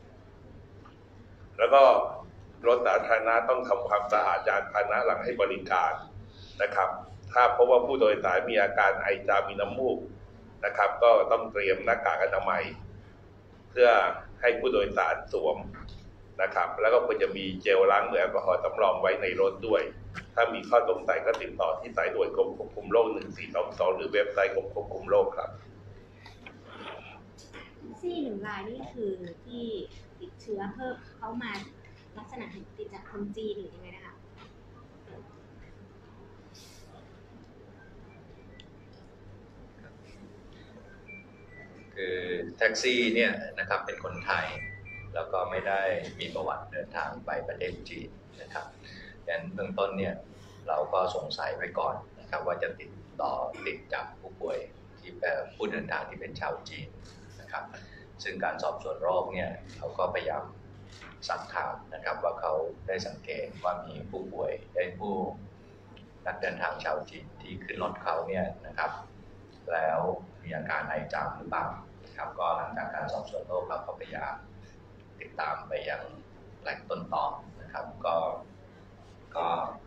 แล้วก็รถสาธารณะต้องทำความสะอาดยานพาหนะหลังให้บริการนะครับถ้าพบว่าผู้โดยสารมีอาการไอจามมีน้ำมูกนะครับก็ต้องเตรียมหน้ากากอนามัยเพื่อให้ผู้โดยสารสวมนะครับแล้วก็ควรจะมีเจลล้างมือแอลกอฮอล์สำรองไว้ในรถด้วยถ้ามีข้อสงสัยก็ติดต่อที่สายด่วนกรมควบคุมโรคหนึ่งสี่สองสองหรือเว็บไซต์กรมควบคุมโรคครับซี่หนึ่งรายนี่คือที่ติดเชื้อเพิ่มเขามาลักษณะติดจากคนจีนหรือยังไงนะคะคือแท็กซี่เนี่ยนะครับเป็นคนไทยแล้วก็ไม่ได้มีประวัติเดินทางไปประเทศจีนนะครับดังนั้นเบื้องต้นเนี่ยเราก็สงสัยไว้ก่อนนะครับว่าจะติดต่อติดจากผู้ป่วยที่ผู้เดินทางที่เป็นชาวจีนนะครับซึ่งการสอบสวนโรคเนี่ยเขาก็พยายามสักถามนะครับว่าเขาได้สังเกตว่ามีผู้ป่วยได้ผู้นักเดินทางชาวจีนที่ขึ้นรถเขาเนี่ยนะครับแล้วมีอาการไอจามหรือเปล่าครับก็หลังจากการสอบสวนโรคเราก็พยายามติดตามไปยังแหล่งต้นตอนะครับก็ก็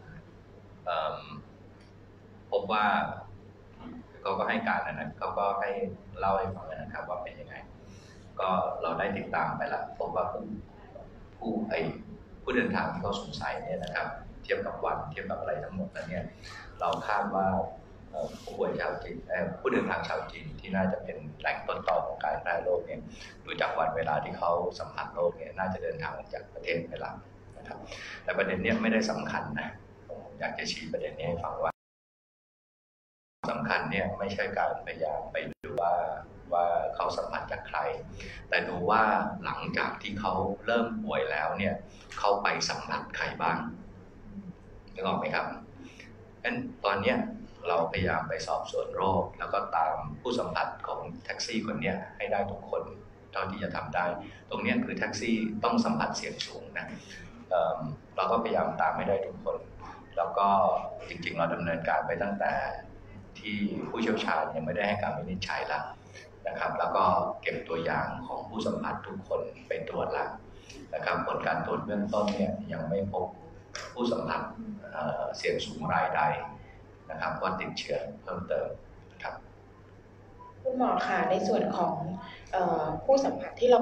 พบว่าเขาก็ให้การนะเขาก็ให้เล่าให้ฟังนะครับว่าเป็นยังไงก็เราได้ติดตามไปแล้วพบว่าผู้ผู้ไอผู้เดินทางที่เขาสงสัยเนี่ยนะครับเทียบกับวันเทียบกับอะไรทั้งหมดแล้วเนี่ยเราคาดว่าผู้ป่วยชาวจีนผู้เดินทางชาวจีนที่น่าจะเป็นแหล่งต้นตอของการแพร่โรคเนี่ยดูจากวันเวลาที่เขาสัมผัสโรคเนี่ยน่าจะเดินทางออกจากประเทศไปแล้วนะครับแต่ประเด็นนี้ไม่ได้สำคัญนะผมอยากจะชี้ประเด็นนี้ให้ฟังว่าสำคัญเนี่ยไม่ใช่การพยายามไปดูว่าว่าเขาสัมผัสจากใครแต่ดูว่าหลังจากที่เขาเริ่มป่วยแล้วเนี่ยเขาไปสัมผัสใครบ้างนึกออกไหมครับงั้นตอนนี้เราพยายามไปสอบสวนโรคแล้วก็ตามผู้สัมผัสของแท็กซี่คนนี้ให้ได้ทุกคนเท่าที่จะทำได้ตรงนี้คือแท็กซี่ต้องสัมผัสเสี่ยงสูงนะ เ, เราก็พยายามตามให้ได้ทุกคนแล้วก็จริงๆเราดำเนินการไปตั้งแต่ที่ผู้เชี่ยวชาญยังไม่ได้ให้การวินิจฉัยแล้วนะครับแล้วก็เก็บตัวอย่างของผู้สัมผัสทุกคนไปตรวจแล้วนะครับผลการตรวจเบื้องต้นเนี่ยยังไม่พบผู้สัมผัสเสี่ยงสูงรายใดนะครับว่าติดเชื้อเพิ่มเติมครับคุณหมอคะในส่วนของเอ่อผู้สัมผัสที่เรา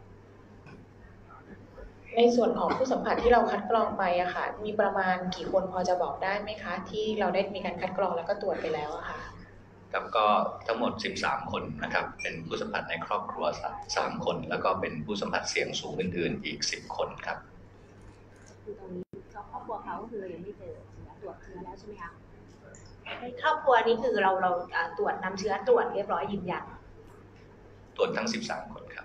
ในส่วนของผู้สัมผัสที่เราคัดกรองไปอะค่ะมีประมาณกี่คนพอจะบอกได้ไหมคะที่เราได้มีการคัดกรองแล้วก็ตรวจไปแล้วอะค่ะครับก็ทั้งหมดสิบสามคนนะครับเป็นผู้สัมผัสในครอบครัวสามคนแล้วก็เป็นผู้สัมผัสเสี่ยงสูงอื่นๆอีกสิบคนครับคือตรงนี้ครอบครัวเขาก็คือยังไม่เจอเชื้อตรวจเชื้อแล้วใช่ไหมคะในครอบครัวนี้คือเราเราตรวจนำเชื้อตรวจเรียบร้อยยืนยันตรวจทั้งสิบสามคนครับ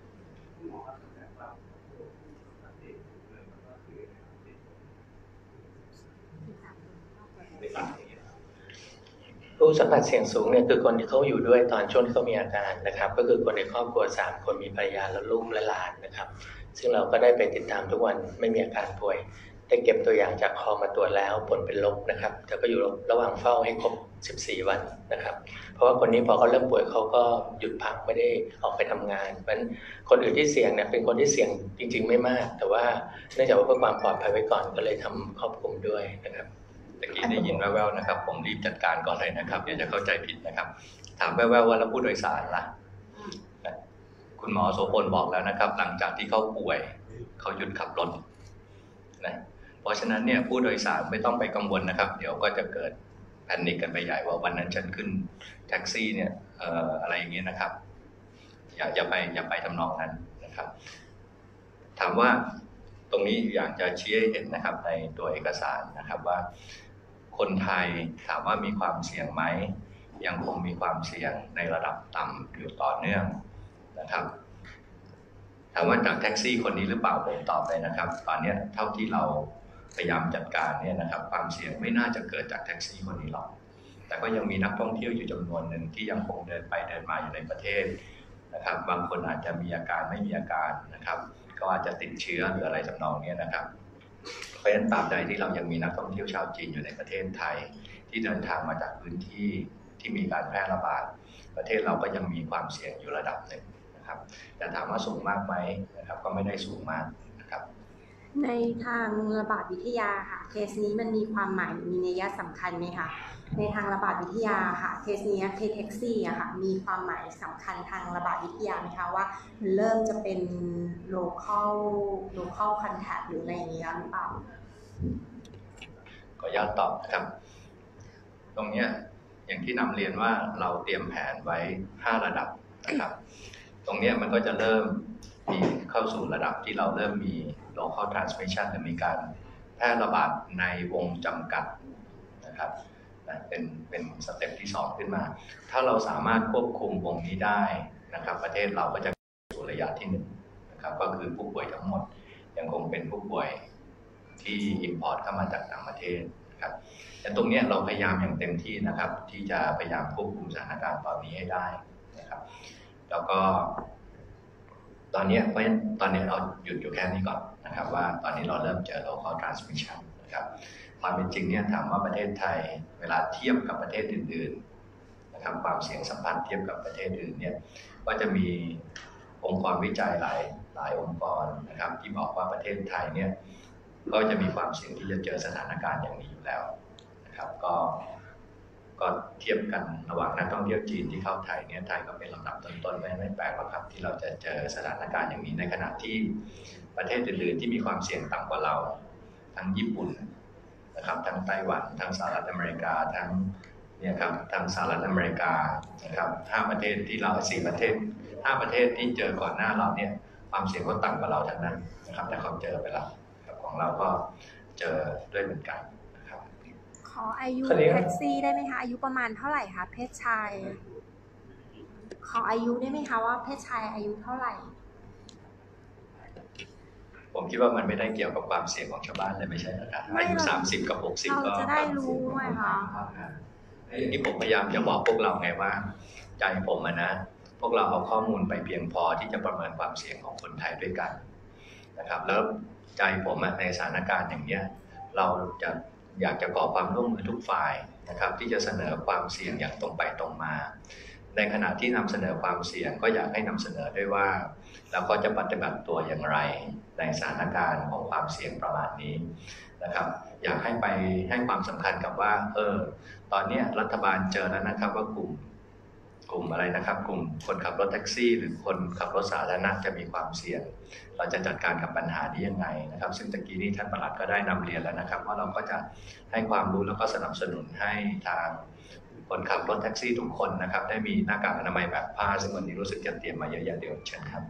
ผู้สัมผัสเสี่ยงสูงเนี่ยคือคนที่เขาอยู่ด้วยตอนช่วงที่เขามีอาการนะครับก็คือคนในครอบครัวสามคนมีภรรยาและลูกและหลานนะครับซึ่งเราก็ได้ไปติดตามทุกวันไม่มีอาการป่วยได้เก็บตัวอย่างจากคอมาตรวจแล้วผลเป็นลบนะครับแต่ก็อยู่ระหว่างเฝ้าให้ครบสิบสี่วันนะครับเพราะว่าคนนี้พอเขาเริ่มป่วยเขาก็หยุดพักไม่ได้ออกไปทำงานเพราะฉะนั้นคนอื่นที่เสี่ยงเนี่ยเป็นคนที่เสี่ยงจริงๆไม่มากแต่ว่าเนื่องจากว่าเพื่อความปลอดภัยไว้ก่อนก็เลยทำครอบคลุมด้วยนะครับตะกี้ได้ยินแว่วๆนะครับผมรีบจัดการก่อนเลยนะครับเดี๋ยวจะเข้าใจผิดนะครับถามแว่วๆว่าแล้วผู้โดยสารล่ะคุณหมอโสพลบอกแล้วนะครับหลังจากที่เขาป่วยเขาหยุดขับรถนะเพราะฉะนั้นเนี่ยผู้โดยสารไม่ต้องไปกังวลนะครับเดี๋ยวก็จะเกิดแพนิคกันไปใหญ่ว่าวันนั้นฉันขึ้นแท็กซี่เนี่ยเอ่ออะไรอย่างเงี้ยนะครับอย่าอย่าไปอย่าไปทำนองนั้นนะครับถามว่าตรงนี้อยากจะชี้ให้เห็นนะครับในตัวเอกสารนะครับว่าคนไทยถามว่ามีความเสี่ยงไหมยังคงมีความเสี่ยงในระดับต่ำอยู่ต่อเนื่องนะครับถามว่าจากแท็กซี่คนนี้หรือเปล่าผมตอบเลยนะครับตอนนี้เท่าที่เราพยายามจัดการเนี่ยนะครับความเสี่ยงไม่น่าจะเกิดจากแท็กซี่คนนี้หรอกแต่ก็ยังมีนักท่องเที่ยวอยู่จำนวนหนึ่งที่ยังคงเดินไปเดินมาอยู่ในประเทศนะครับบางคนอาจจะมีอาการไม่มีอาการนะครับก็อาจจะติดเชื้อหรืออะไรจำนองนี้นะครับเพราะฉะนั้นตราบใดที่เรายังมีนักท่องเที่ยวชาวจีนอยู่ในประเทศไทยที่เดินทางมาจากพื้นที่ที่มีการแพร่ระบาดประเทศเราก็ยังมีความเสี่ยงอยู่ระดับหนึ่งนะครับแต่ถามว่าสูงมากไหมนะครับก็ไม่ได้สูงมากนะครับในทางระบาดวิทยาค่ะเคสนี้มันมีความหมายมีนัยสำคัญไหมคะในทางระบาดวิทยาค่ะเคสนี้เคสแท็กซี่อะค่ะมีความหมายสำคัญทางระบาดวิทยาไหมคะว่ามันเริ่มจะเป็น local local contact หรืออะไรอย่างเงี้ยหรือเปล่าขออนุญาตตอบนะครับตรงเนี้ยอย่างที่นำเรียนว่าเราเตรียมแผนไว้ห้าระดับนะครับตรงเนี้ยมันก็จะเริ่มมีเข้าสู่ระดับที่เราเริ่มมี local transmission หรือมีการแพร่ระบาดในวงจำกัดนะครับเป็นเป็นสเต็ปที่สองขึ้นมาถ้าเราสามารถควบคุมวงนี้ได้นะครับประเทศเราก็จะสู่ระยะที่หนึ่งนะครับก็คือผู้ป่วยทั้งหมดยังคงเป็นผู้ป่วยที่ import เข้ามาจากต่างประเทศนะครับแต่ตรงนี้เราพยายามอย่างเต็มที่นะครับที่จะพยายามควบคุมสถานการณ์ตอนนี้ให้ได้นะครับแล้วก็ตอนนี้เพราะฉะนั้นตอนนี้เราหยุดอยู่แค่นี้ก่อนนะครับว่าตอนนี้เราเริ่มเจอ local transmission นะครับความเป็นจริงเนี่ยถามว่าประเทศไทยเวลาเทียบกับประเทศอื่นๆนะครับความเสี่ยงสัมพันธ์เทียบกับประเทศอื่นเนี่ยก็จะมีองค์กรวิจัยหลายหลายองค์กรนะครับที่บอกว่าประเทศไทยเนี่ยก็จะมีความเสี่ยงที่จะเจอสถานการณ์อย่างนี้อยู่แล้วนะครับก็ก็เทียบกันระหว่างนักท่องเที่ยวจีนที่เข้าไทยเนี่ยไทยก็เป็นลำดับต้นๆไม่ไม่แปลกหรอกครับที่เราจะเจอสถานการณ์อย่างนี้ในขณะที่ประเทศอื่นๆที่มีความเสี่ยงต่ำกว่าเราทั้งญี่ปุ่นนะครับทั้งไต้หวันทั้งสหรัฐอเมริกาทั้งเนี่ยครับทั้งสหรัฐอเมริกานะครับห้าประเทศที่เราสี่ประเทศห้าประเทศที่เจอก่อนหน้าเราเนี่ยความเสี่ยงก็ต่ำกว่าเราทั้งนั้นนะครับแต่เขาเจอไปแล้วของเราก็เจอด้วยเหมือนกันนะครับขออายุแท็กซี่ได้ไหมคะอายุประมาณเท่าไหร่คะเพศชายขออายุได้ไหมคะว่าเพศชายอายุเท่าไหร่ผมคิดว่ามันไม่ได้เกี่ยวกับความเสี่ยงของชาวบ้านเลยไม่ใช่นะครับอายุสามสิบกับหกสิบก็เราจะได้รู้ไหมคะอย่างที่ผมพยายามจะบอกพวกเราไงว่าใจผมนะพวกเราเอาข้อมูลไปเพียงพอที่จะประเมินความเสี่ยงของคนไทยด้วยกันนะครับแล้วใจผมในสถานการณ์อย่างนี้เราจะอยากจะขอความร่วมมือทุกฝ่ายนะครับที่จะเสนอความเสี่ยงอย่างตรงไปตรงมาในขณะที่นำเสนอความเสี่ยงก็อยากให้นำเสนอด้วยว่าเราก็จะปฏิบัติตัวอย่างไรในสถานการณ์ของความเสี่ยงประมาณนี้นะครับอยากให้ไปให้ความสำคัญกับว่าเออตอนนี้รัฐบาลเจอแล้วนะครับว่ากลุ่มกลุ่มอะไรนะครับกลุ่มคนขับรถแท็กซี่หรือคนขับรถสาธารณะจะมีความเสี่ยงเราจะจัดการกับปัญหานี้ยังไงนะครับซึ่งตะกี้นี้ท่านปลัดก็ได้นำเรียนแล้วนะครับว่าเราก็จะให้ความรู้แล้วก็สนับสนุนให้ทางคนขับรถแท็กซี่ทุกคนนะครับได้มีหน้ากากอนามัยแบบผ้าซึ่งวันนี้รู้สึกจะเตรียมมาเยอะแยะเดี๋ยวเชิญครับ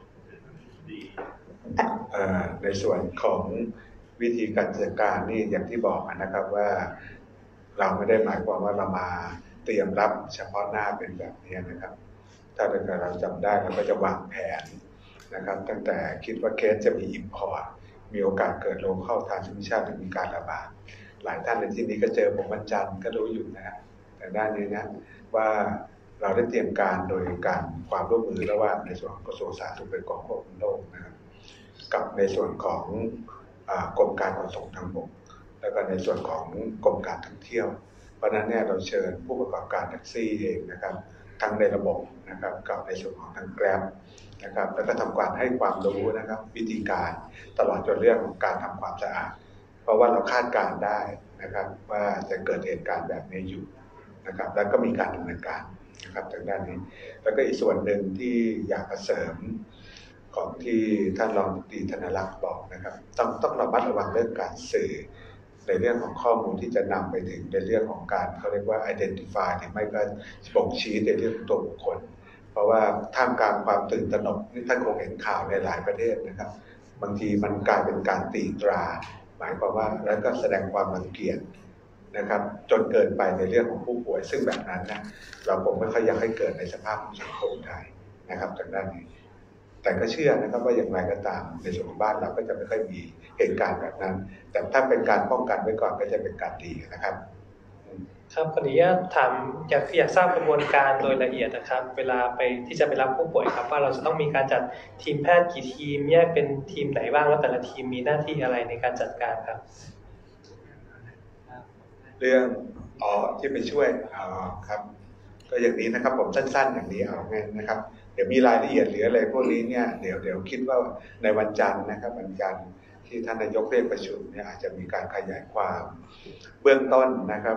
ในส่วนของวิธีการจัดการนี่อย่างที่บอกนะครับว่าเราไม่ได้หมายความว่าเรามาเตรียมรับเฉพาะหน้าเป็นแบบนี้นะครับถ้าเราจำได้เราก็จะวางแผนนะครับตั้งแต่คิดว่าเคสจะมีอิมพอร์ตมีโอกาสเกิดโรคเข้าทางธรรมชาติมีการระบาดหลายท่านในที่นี้ก็เจอผมวันจันทร์ก็รู้อยู่นะแต่ด้านนี้นะว่าเราได้เตรียมการโดยการความร่วมมือระหว่างในส่วนของกระทรวงสาธารณสุขเป็นกองควบคุมโรคนะครับกับในส่วนของกรมการขนส่งทางบกแล้วก็ในส่วนของกรมการท่องเที่ยวเพราะนั้นเนี่ยเราเชิญผู้ประกอบการแท็กซี่เองนะครับทั้งในระบบนะครับกับในส่วนของทาง Grab นะครับแล้วก็ทำการให้ความรู้นะครับวิธีการตลอดจนเรื่องของการทำความสะอาดเพราะว่าเราคาดการได้นะครับว่าจะเกิดเหตุการณ์แบบนี้อยู่นะครับแล้วก็มีการดำเนินการนะครับทางด้านนี้แล้วก็อีกส่วนหนึ่งที่อยากจะเสริมของที่ท่านรองตรีธนรักษ์บอกนะครับต้องต้องระมัดระวังเรื่องการสื่อในเรื่องของข้อมูลที่จะนำไปถึงในเรื่องของการเขาเรียกว่า identify หรือไม่ก็บ่งชี้ในเรื่องของตัวบุคคลเพราะว่าท่ามกลางความตื่นตระหนกนี่ท่านคงเห็นข่าวในหลายประเทศนะครับบางทีมันกลายเป็นการตีตราหมายความว่าแล้วก็แสดงความรังเกียจนะครับจนเกินไปในเรื่องของผู้ป่วยซึ่งแบบนั้นนะเราคงไม่ค่อยอยากให้เกิดในสภาพของสังคมไทยนะครับจากด้านนี้แต่ก็เชื่อนะครับว่าอย่างไรก็ตามในส่วนของบ้านเราก็จะไม่ค่อยมีเหตุการณ์แบบนั้นแต่ถ้าเป็นการป้องกันไว้ก่อนก็จะเป็นการดีนะครับครับขออนุญาตถามอยากอยากทราบกระบวนการโดยละเอียดนะครับเวลาไปที่จะไปรับผู้ป่วยครับว่าเราจะต้องมีการจัดทีมแพทย์กี่ทีมแยกเป็นทีมไหนบ้างแล้วแต่ละทีมมีหน้าที่อะไรในการจัดการครับเรื่องอ๋อที่ไปช่วยอ๋อครับก็อย่างนี้นะครับผมสั้นๆอย่างนี้เอาไงนะครับเดี๋ยวมีรายละเอียดหรืออะไรพวกนี้เนี่ยเดี๋ยวเดี๋ยวคิดว่าในวันจันทร์นะครับวันจันทร์ที่ท่านนายกเรียกประชุมเนี่ยอาจจะมีการขยายความเบื้องต้นนะครับ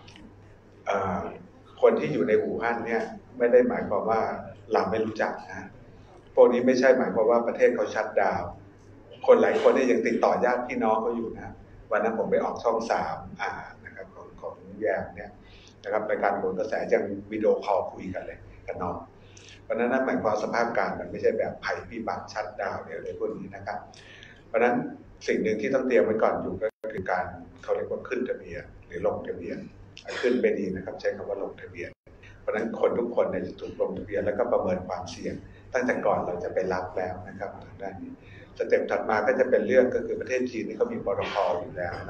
คนที่อยู่ในอู่ฮั่นเนี่ยไม่ได้หมายความว่าเราไม่รู้จักนะพวกนี้ไม่ใช่หมายความว่าประเทศเขาชัตดาวน์คนหลายคนเนี่ยยังติดต่อญาติพี่น้องเขาอยู่นะวันนั้นผมไปออกช่องสามอ่านะครับของของแยมเนี่ยนะครับรายการโหนกระแสยังวิดีโอคอลคุยกันเลยกันน้องเพราะนั้นนั่นหมายความสภาพการมันไม่ใช่แบบภัยพิบัติชัตดาวน์เดี๋ยวในพวกนี้นะครับเพราะนั้นสิ่งหนึ่งที่ต้องเตรียมไว้ก่อนอยู่ก็คือการเขาเรียกว่าขึ้นทะเบียนหรือลงทะเบียนขึ้นไปดีนะครับใช้คำว่าลงทะเบียนเพราะนั้นคนทุกคนเนี่ยจะถูกลงทะเบียนแล้วก็ประเมินความเสี่ยงตั้งแต่ก่อนเราจะไปรับแล้วนะครับทางด้านนี้สเต็ปถัดมาก็จะเป็นเรื่องก็คือประเทศจีนนี่เขามีโปรโตคอลอยู่แล้วนะครับ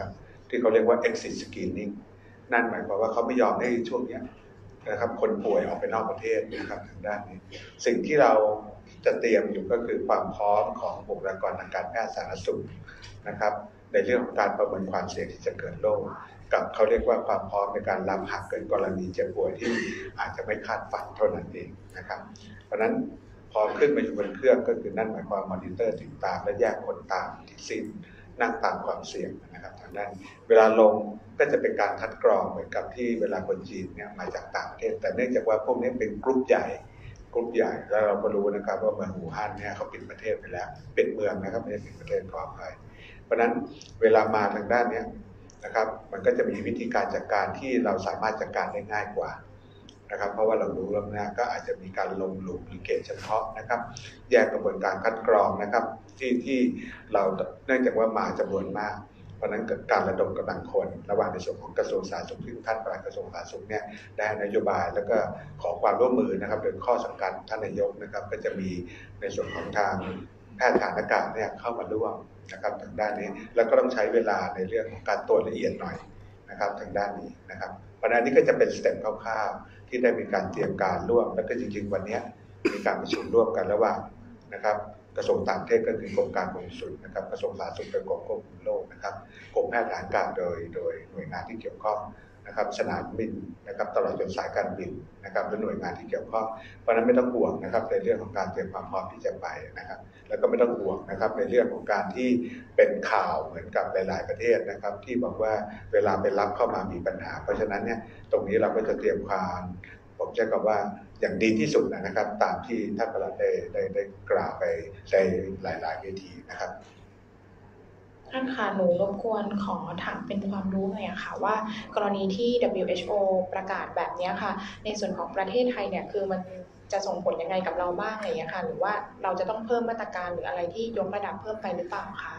ที่เขาเรียกว่า exit screening นั่นหมายความว่าเขาไม่ยอมให้ช่วงนี้นะครับคนป่วยออกไปนอกประเทศนะครับทางด้านนี้สิ่งที่เราจะเตรียมอยู่ก็คือความพร้อมของบุคลากรทางการแพทย์สาธารณสุขนะครับในเรื่องของการประเมินความเสี่ยงที่จะเกิดโรคกับเขาเรียกว่าความพร้อมในการรับหากเกิดกรณีเจ็บป่วยที่อาจจะไม่คาดฝันเท่านั้นเองนะครับเพราะฉะนั้นพอขึ้นมาอยู่บนเครื่องก็คือนั่นหมายความมอนิเตอร์ติดตามและแยกคนตามที่สิ้นนั่งตามความเสี่ยงนะครับทางด้านเวลาลงก็จะเป็นการคัดกรองเหมือนกับที่เวลาคนจีนเนี่ยมาจากต่างประเทศแต่เนื่องจากว่าพวกนี้เป็นกลุ่มใหญ่กลุ่มใหญ่แล้วเราก็รู้นะครับว่าเมืองอู่ฮั่นเนี่ยเขาปิดประเทศไปแล้วเป็นเมืองนะครับไม่ใช่ปิดประเทศขออภัยเพราะฉะนั้นเวลามาทางด้านนี้นะครับมันก็จะมีวิธีการจัดการที่เราสามารถจัดการได้ง่ายกว่านะครับเพราะว่าเรารู้แล้วนะก็อาจจะมีการลงหลุมหรือเกจเฉพาะนะครับแยกกระบวนการคัดกรองนะครับที่ที่เราเนื่องจากว่ามาจำนวนมากเพราะนั้นเกิดการระดมกำลังคนระหว่างในส่วนของกระทรวงสาธารณสุขที่ท่านปลัดกระทรวงสาธารณสุขเนี่ยได้นโยบายแล้วก็ขอความร่วมมือนะครับเป็นข้อสำคัญท่านนายกนะครับก็จะมีในส่วนของทางแพทย์ทางอากาศเนี่ยเข้ามาร่วมนะครับทางด้านนี้แล้วก็ต้องใช้เวลาในเรื่องของการตรวจละเอียดหน่อยนะครับทางด้านนี้นะครับเพราะนั้นนี่ก็จะเป็นสเต็ปคร่าวๆที่ได้มีการเตรียมการร่วมแล้วก็จริงๆวันนี้มีการประชุมร่วมกันระหว่างนะครับกระทรวงต่างประเทศก็คือกรมการกงสุลนะครับกระทรวงสาธารณสุขเป็นกรมควบคุมโรคนะครับกรมแพทย์ทหารอากาศโดยโดยหน่วยงานที่เกี่ยวข้องนะครับสนามบินนะครับตลอดจนสายการบินนะครับและหน่วยงานที่เกี่ยวข้องเพราะนั้นไม่ต้องห่วงนะครับในเรื่องของการเตรียมความพร้อมที่จะไปนะครับแล้วก็ไม่ต้องห่วงนะครับในเรื่องของการที่เป็นข่าวเหมือนกับหลายๆประเทศนะครับที่บอกว่าเวลาไปรับเข้ามามีปัญหาเพราะฉะนั้นเนี่ยตรงนี้เราก็จะเตรียมความผมใช้คำว่าอย่างดีที่สุดนะครับตามที่ท่านประหลัดได้ได้ได้กล่าวไปในหลายๆเวทีนะครับท่านคะหนูรบกวนขอถามเป็นความรู้หน่อยอะค่ะว่ากรณีที่ ดับเบิลยู เอช โอ ประกาศแบบนี้ค่ะในส่วนของประเทศไทยเนี่ยคือมันจะส่งผลยังไงกับเราบ้างอะไรอย่างเงี้ยค่ะหรือว่าเราจะต้องเพิ่มมาตรการหรืออะไรที่ยกระดับเพิ่มไปหรือเปล่าคะ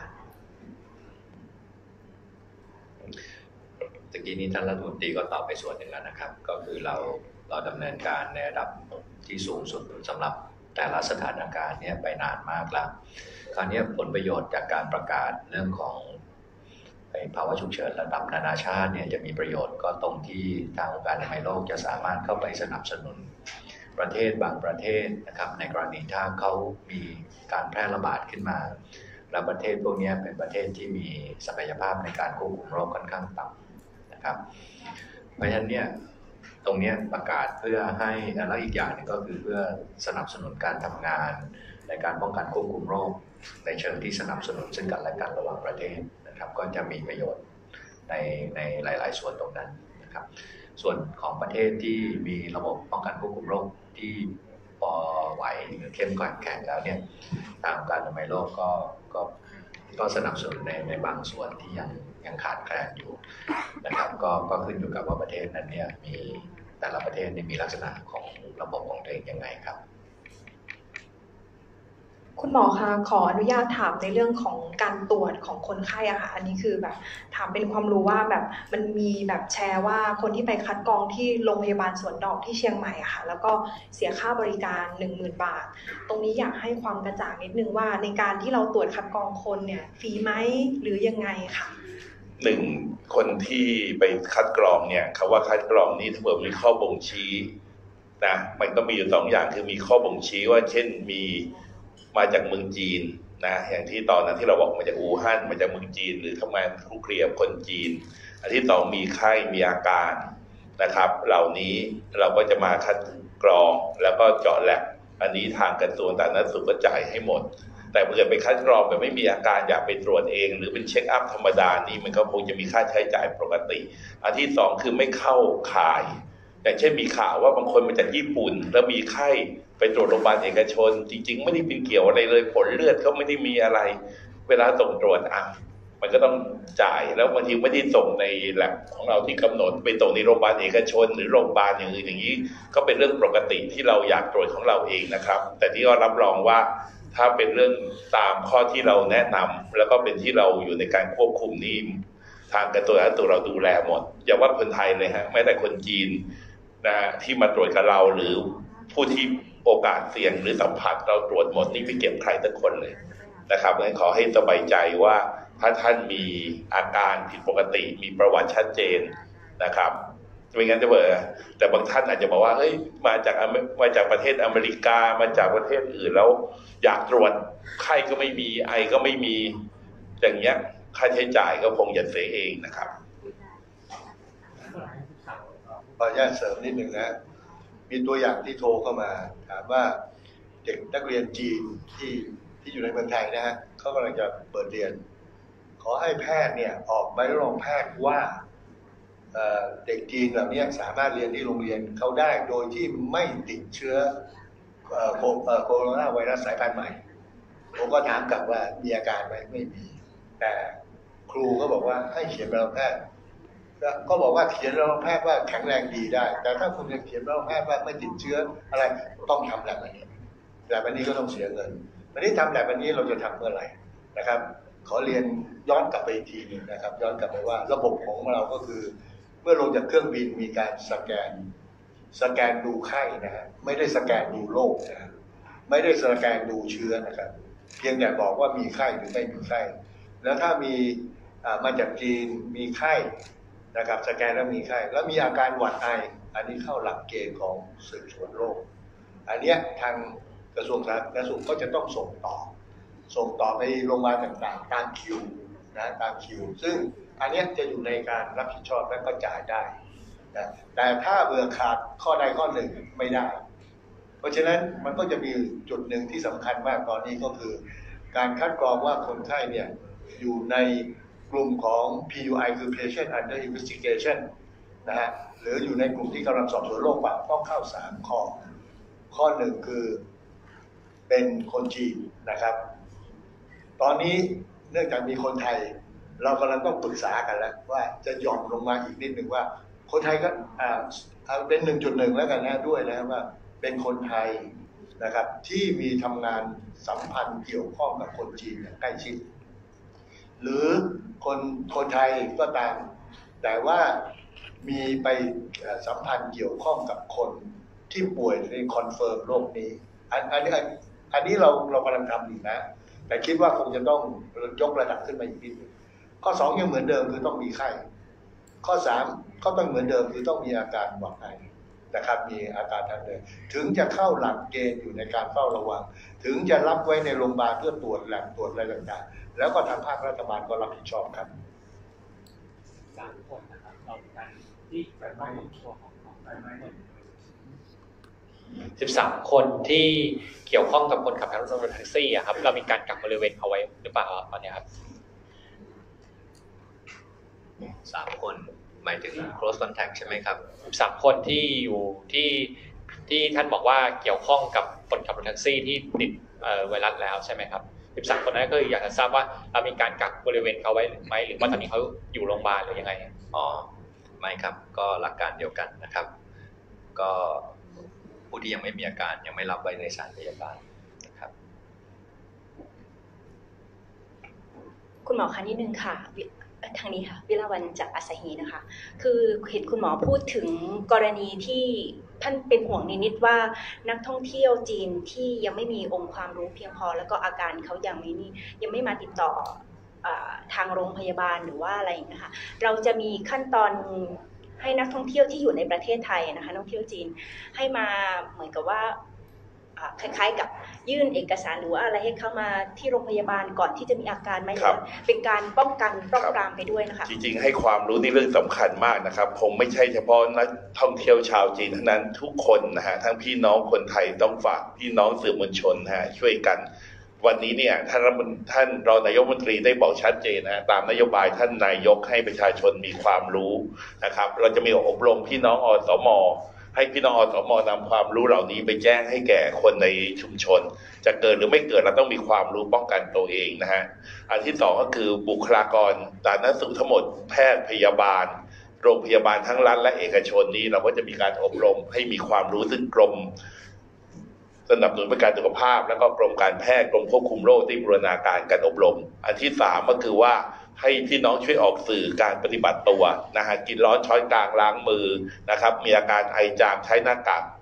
ตะกี้นี้ท่านรัฐมนตรีก็ตอบไปส่วนหนึ่งแล้วนะครับก็คือเราเราดำเนินการในระดับที่สูงสุดสำหรับแต่ละสถานการณ์เนี่ยไปนานมากแล้วคราวนี้ผลประโยชน์จากการประกาศเรื่องของภาวะฉุกเฉินระดับนานาชาติเนี่ยจะมีประโยชน์ก็ตรงที่ทางองค์การอนามัยโลกจะสามารถเข้าไปสนับสนุนประเทศบางประเทศนะครับในกรณีถ้าเขามีการแพร่ระบาดขึ้นมาและประเทศพวกนี้เป็นประเทศที่มีศักยภาพในการควบคุมโรคค่อนข้างต่ำนะครับเพราะฉะนั้นเนี่ยตรงนี้ประกาศเพื่อให้แล้วอีกอย่างหนึ่งก็คือเพื่อสนับสนุนการทำงานในการป้องกันควบคุมโรคในเชิงที่สนับสนุนซึ่งกันและกันระหว่างประเทศนะครับก็จะมีประโยชน์ในในหลายๆส่วนตรงนั้นนะครับส่วนของประเทศที่มีระบบป้องกันควบคุมโรคที่พอไหวหรือเข้มแข็งแล้วเนี่ยทางการอนามัยโลกก็ก็ก็สนับสนุนในในบางส่วนที่ยังยังขาดแคลนอยู่นะครับก็ก็ขึ้นอยู่กับว่าประเทศนั้นเนี่ยมีแต่ละประเทศมีลักษณะของระบบของตัวเองยังไงครับคุณหมอคะขออนุญาตถามในเรื่องของการตรวจของคนไข้อะค่ะอันนี้คือแบบถามเป็นความรู้ว่าแบบมันมีแบบแชร์ว่าคนที่ไปคัดกรองที่โรงพยาบาลสวนดอกที่เชียงใหม่อะค่ะแล้วก็เสียค่าบริการ หนึ่งหมื่น บาทตรงนี้อยากให้ความกระจ่างนิดนึงว่าในการที่เราตรวจคัดกรองคนเนี่ยฟรีไหมหรือยังไงค่ะหนึ่งคนที่ไปคัดกรองเนี่ยคำว่าคัดกรองนี้ถ้าเกิดมีข้อบ่งชี้นะมันก็มีอยู่สองอย่างคือมีข้อบ่งชี้ว่าเช่นมีมาจากเมืองจีนนะอย่างที่ตอนนั้นที่เราบอกมาจากอู่ฮั่นมาจากเมืองจีนหรือทำงานคลุกเคลียกับคนจีนอันที่สองมีไข้มีอาการนะครับเหล่านี้เราก็จะมาคัดกรองแล้วก็เจาะแลบอันนี้ทางกระทรวงสาธารณสุขก็จ่ายให้หมดแต่เมื่อไปคัดกรองแบบไม่มีอาการอยากไปตรวจเองหรือเป็นเช็คอัพธรรมดานี้มันก็คงจะมีค่าใช้จ่ายปกติอันที่สองคือไม่เข้าข่ายอย่างเช่นมีข่าวว่าบางคนมาจากญี่ปุ่นแล้วมีไข้ไปตรวจโรงพยาบาลเอกชนจริงๆไม่ได้เป็นเกี่ยวอะไรเลยผลเลือดก็ไม่ได้มีอะไรเวลาส่งตรวจอ่ะมันก็ต้องจ่ายแล้วบางทีไม่ได้ส่งในแลบของเราที่กำหนดไปส่งในโรงพยาบาลเอกชนหรือโรงพยาบาลอย่างอื่นอย่างนี้ก็เป็นเรื่องปกติที่เราอยากตรวจของเราเองนะครับแต่ที่ก็รับรองว่าถ้าเป็นเรื่องตามข้อที่เราแนะนำแล้วก็เป็นที่เราอยู่ในการควบคุมนี้ทางกระทรวงสาธารณสุขเราดูแลหมดอย่าว่าคนไทยเลยฮะแม้แต่คนจีนนะที่มาตรวจกับเราหรือผู้ที่โอกาสเสี่ยงหรือสัมผัสเราตรวจหมดนี่ไม่เก็บใครสักคนเลยนะครับงั้นขอให้สบายใจว่าถ้าท่านมีอาการผิดปกติมีประวัติชัดเจนนะครับไม่งั้นจะเบอแต่บางท่านอาจจะบอกว่าเฮ้ยมาจากมาจากประเทศอเมริกามาจากประเทศอื่นแล้วอยากตรวจไข้ก็ไม่มีไอก็ไม่มีอย่างเงี้ยค่าใช้จ่ายก็คงจะเสียเองนะครับขออนุญาตเสริมนิดหนึ่งนะมีตัวอย่างที่โทรเข้ามาถามว่าเด็กนักเรียนจีนที่ที่อยู่ในเมืองไทยนะฮะเขากำลังจะเปิดเรียนขอให้แพทย์เนี่ยออกใบรับรองแพทย์ว่าเด็กจีนเหล่านี้สามารถเรียนที่โรงเรียนเขาได้โดยที่ไม่ติดเชื้อโคโรนาไวรัสสายพันธุ์ใหม่ผมก็ถามกลับว่ามีอาการไหมไม่มีแต่ครูก็บอกว่าให้เขียนใบรับรองแพทย์ก็บอกว่าเขียนใบรับรองแพทย์ว่าแข็งแรงดีได้แต่ถ้าคุณจะเขียนใบรับรองแพทย์ว่าไม่ติดเชื้ออะไรต้องทำแบบนี้แบบนี้ก็ต้องเสียเงินวันนี้ทำแบบนี้เราจะทำเมื่อไหร่นะครับขอเรียนย้อนกลับไปอีกทีนึงนะครับย้อนกลับไปว่าระบบของเราก็คือเมื่อลงจากเครื่องบินมีการสแกนสแกนดูไข้นะฮะไม่ได้สแกนดูโรคนะไม่ได้สแกนดูเชื้อนะครับเพียงแต่บอกว่ามีไข้หรือไม่มีไข้แล้วถ้ามีมาจากจีนมีไข้นะครับสแกนแล้วมีไข้แล้วมีอาการหวัดไออันนี้เข้าหลักเกณฑ์ของสืบสวนโรคอันนี้ทางกระทรวงสาธารณสุขก็จะต้องส่งต่อส่งต่อไปโรงพยาบาลต่างๆตามคิวนะตามคิวซึ่งอันนี้จะอยู่ในการรับผิดชอบและก็จ่ายได้นะแต่ถ้าเบื่อขาดข้อใดข้อหนึ่งไม่ได้เพราะฉะนั้นมันก็จะมีจุดหนึ่งที่สำคัญมากตอนนี้ก็คือการคัดกรองว่าคนไข้เนี่ยอยู่ในกลุ่มของ พี ยู ไอ คือ Patient Under Investigation นะฮะหรืออยู่ในกลุ่มที่กำลังสอบสวนโรคเปล่าต้องเข้าสามข้อข้อหนึ่งคือเป็นคนจีนนะครับตอนนี้เนื่องจากมีคนไทยเรากำลังต้องปรึกษากันแล้วว่าจะหย่อนลงมาอีกนิดหนึ่งว่าคนไทยก็อ่าเอาเป็น หนึ่งจุดหนึ่ง แล้วกันนะด้วยนะว่าเป็นคนไทยนะครับที่มีทำงานสัมพันธ์เกี่ยวข้องกับคนจีนอย่างใกล้ชิดหรือคนคนไทยก็ตามแต่ว่ามีไปสัมพันธ์เกี่ยวข้องกับคนที่ป่วยในคอนเฟิร์มโรคนี้อันอันนี้อันนี้เราเรากำลังทำอยู่นะแต่คิดว่าคงจะต้องยกระดับขึ้นมาอีกนิดนึงข้อสองยังเหมือนเดิมคือต้องมีไข้ข้อสามก็ต้องเหมือนเดิมคือต้องมีอาการหวัดไอนะครับมีอาการทางเดินถึงจะเข้าหลักเกณฑ์อยู่ในการเฝ้าระวังถึงจะรับไว้ในโรงพยาบาลเพื่อตรวจแลบตรวจอะไรต่างๆแล้วก็ทางภาครัฐบาลก็รับผิดชอบครับสามคนนะครับเราการที่ไฟไหม้ตัวของไฟไหม้สิบสามคนที่เกี่ยวข้องกับคนขับรถแท็กซี่อะครับเรามีการกักบริเวณเขาไว้หรือเปล่าตอนนี้ครับสามคนหมายถึง close contact ใช่ไหมครับสิบสามคนที่อยู่ที่ที่ท่านบอกว่าเกี่ยวข้องกับคนขับรถแท็กซี่ที่ติดไวรัสแล้วใช่ไหมครับสิบสามคนนั้นก็อยากจะทราบว่าเรามีการกักบริเวณเขาไว้ไหมหรือว่าตอนนี้เขาอยู่โรงพยาบาลหรือยังไงอ๋อไม่ครับก็หลักการเดียวกันนะครับก็ผู้ที่ยังไม่มีอาการยังไม่รับไว้ในสถานพยาบาลนะครับคุณหมอคะนิดนึงค่ะทางนี้ค่ะวิลาวันจากอาสาฮีนะคะคือเห็นคุณหมอพูดถึงกรณีที่ท่านเป็นห่วงนิดๆว่านักท่องเที่ยวจีนที่ยังไม่มีองค์ความรู้เพียงพอแล้วก็อาการเขายังไม่นี่ยังไม่มาติดต่อทางโรงพยาบาลหรือว่าอะไรอย่างเงี้ยค่ะเราจะมีขั้นตอนให้นักท่องเที่ยวที่อยู่ในประเทศไทยนะคะนักท่องเที่ยวจีนให้มาเหมือนกับว่าคล้ายๆกับยื่นเอกสารหรือว่าอะไรให้เข้ามาที่โรงพยาบาลก่อนที่จะมีอาการไหมเป็นการป้องกันป้องปรามไปด้วยนะคะจริงๆให้ความรู้นี่เรื่องสำคัญมากนะครับคงไม่ใช่เฉพาะนักท่องเที่ยวชาวจีนเท่านั้นทุกคนนะฮะทั้งพี่น้องคนไทยต้องฝากพี่น้องสื่อมวลชนนะฮะช่วยกันวันนี้เนี่ยท่านท่านรองนายกรัฐมนตรีได้บอกชัดเจนนะตามนโยบายท่านนายกให้ประชาชนมีความรู้นะครับเราจะมีอบรมพี่น้องอสม.ให้พี่น้องอสม.นำความรู้เหล่านี้ไปแจ้งให้แก่คนในชุมชนจะเกิดหรือไม่เกิดเราต้องมีความรู้ป้องกันตัวเองนะฮะอันที่สองก็คือบุคลากรสาธารณสุขทั้งหมดแพทย์พยาบาลโรงพยาบาลทั้งรัฐและเอกชนนี้เราก็จะมีการอบรมให้มีความรู้ซึ่งกรมสนับสนุนประกันสุขภาพแล้วก็กรมการแพทย์กรมควบคุมโรคที่บูรณาการการอบรมอันที่สามก็คือว่าให้พี่น้องช่วยออกสื่อการปฏิบัติตัวนะฮะกินร้อนช้อนกลางล้างมือนะครับมีอาการไอจามใช้หน้ากาก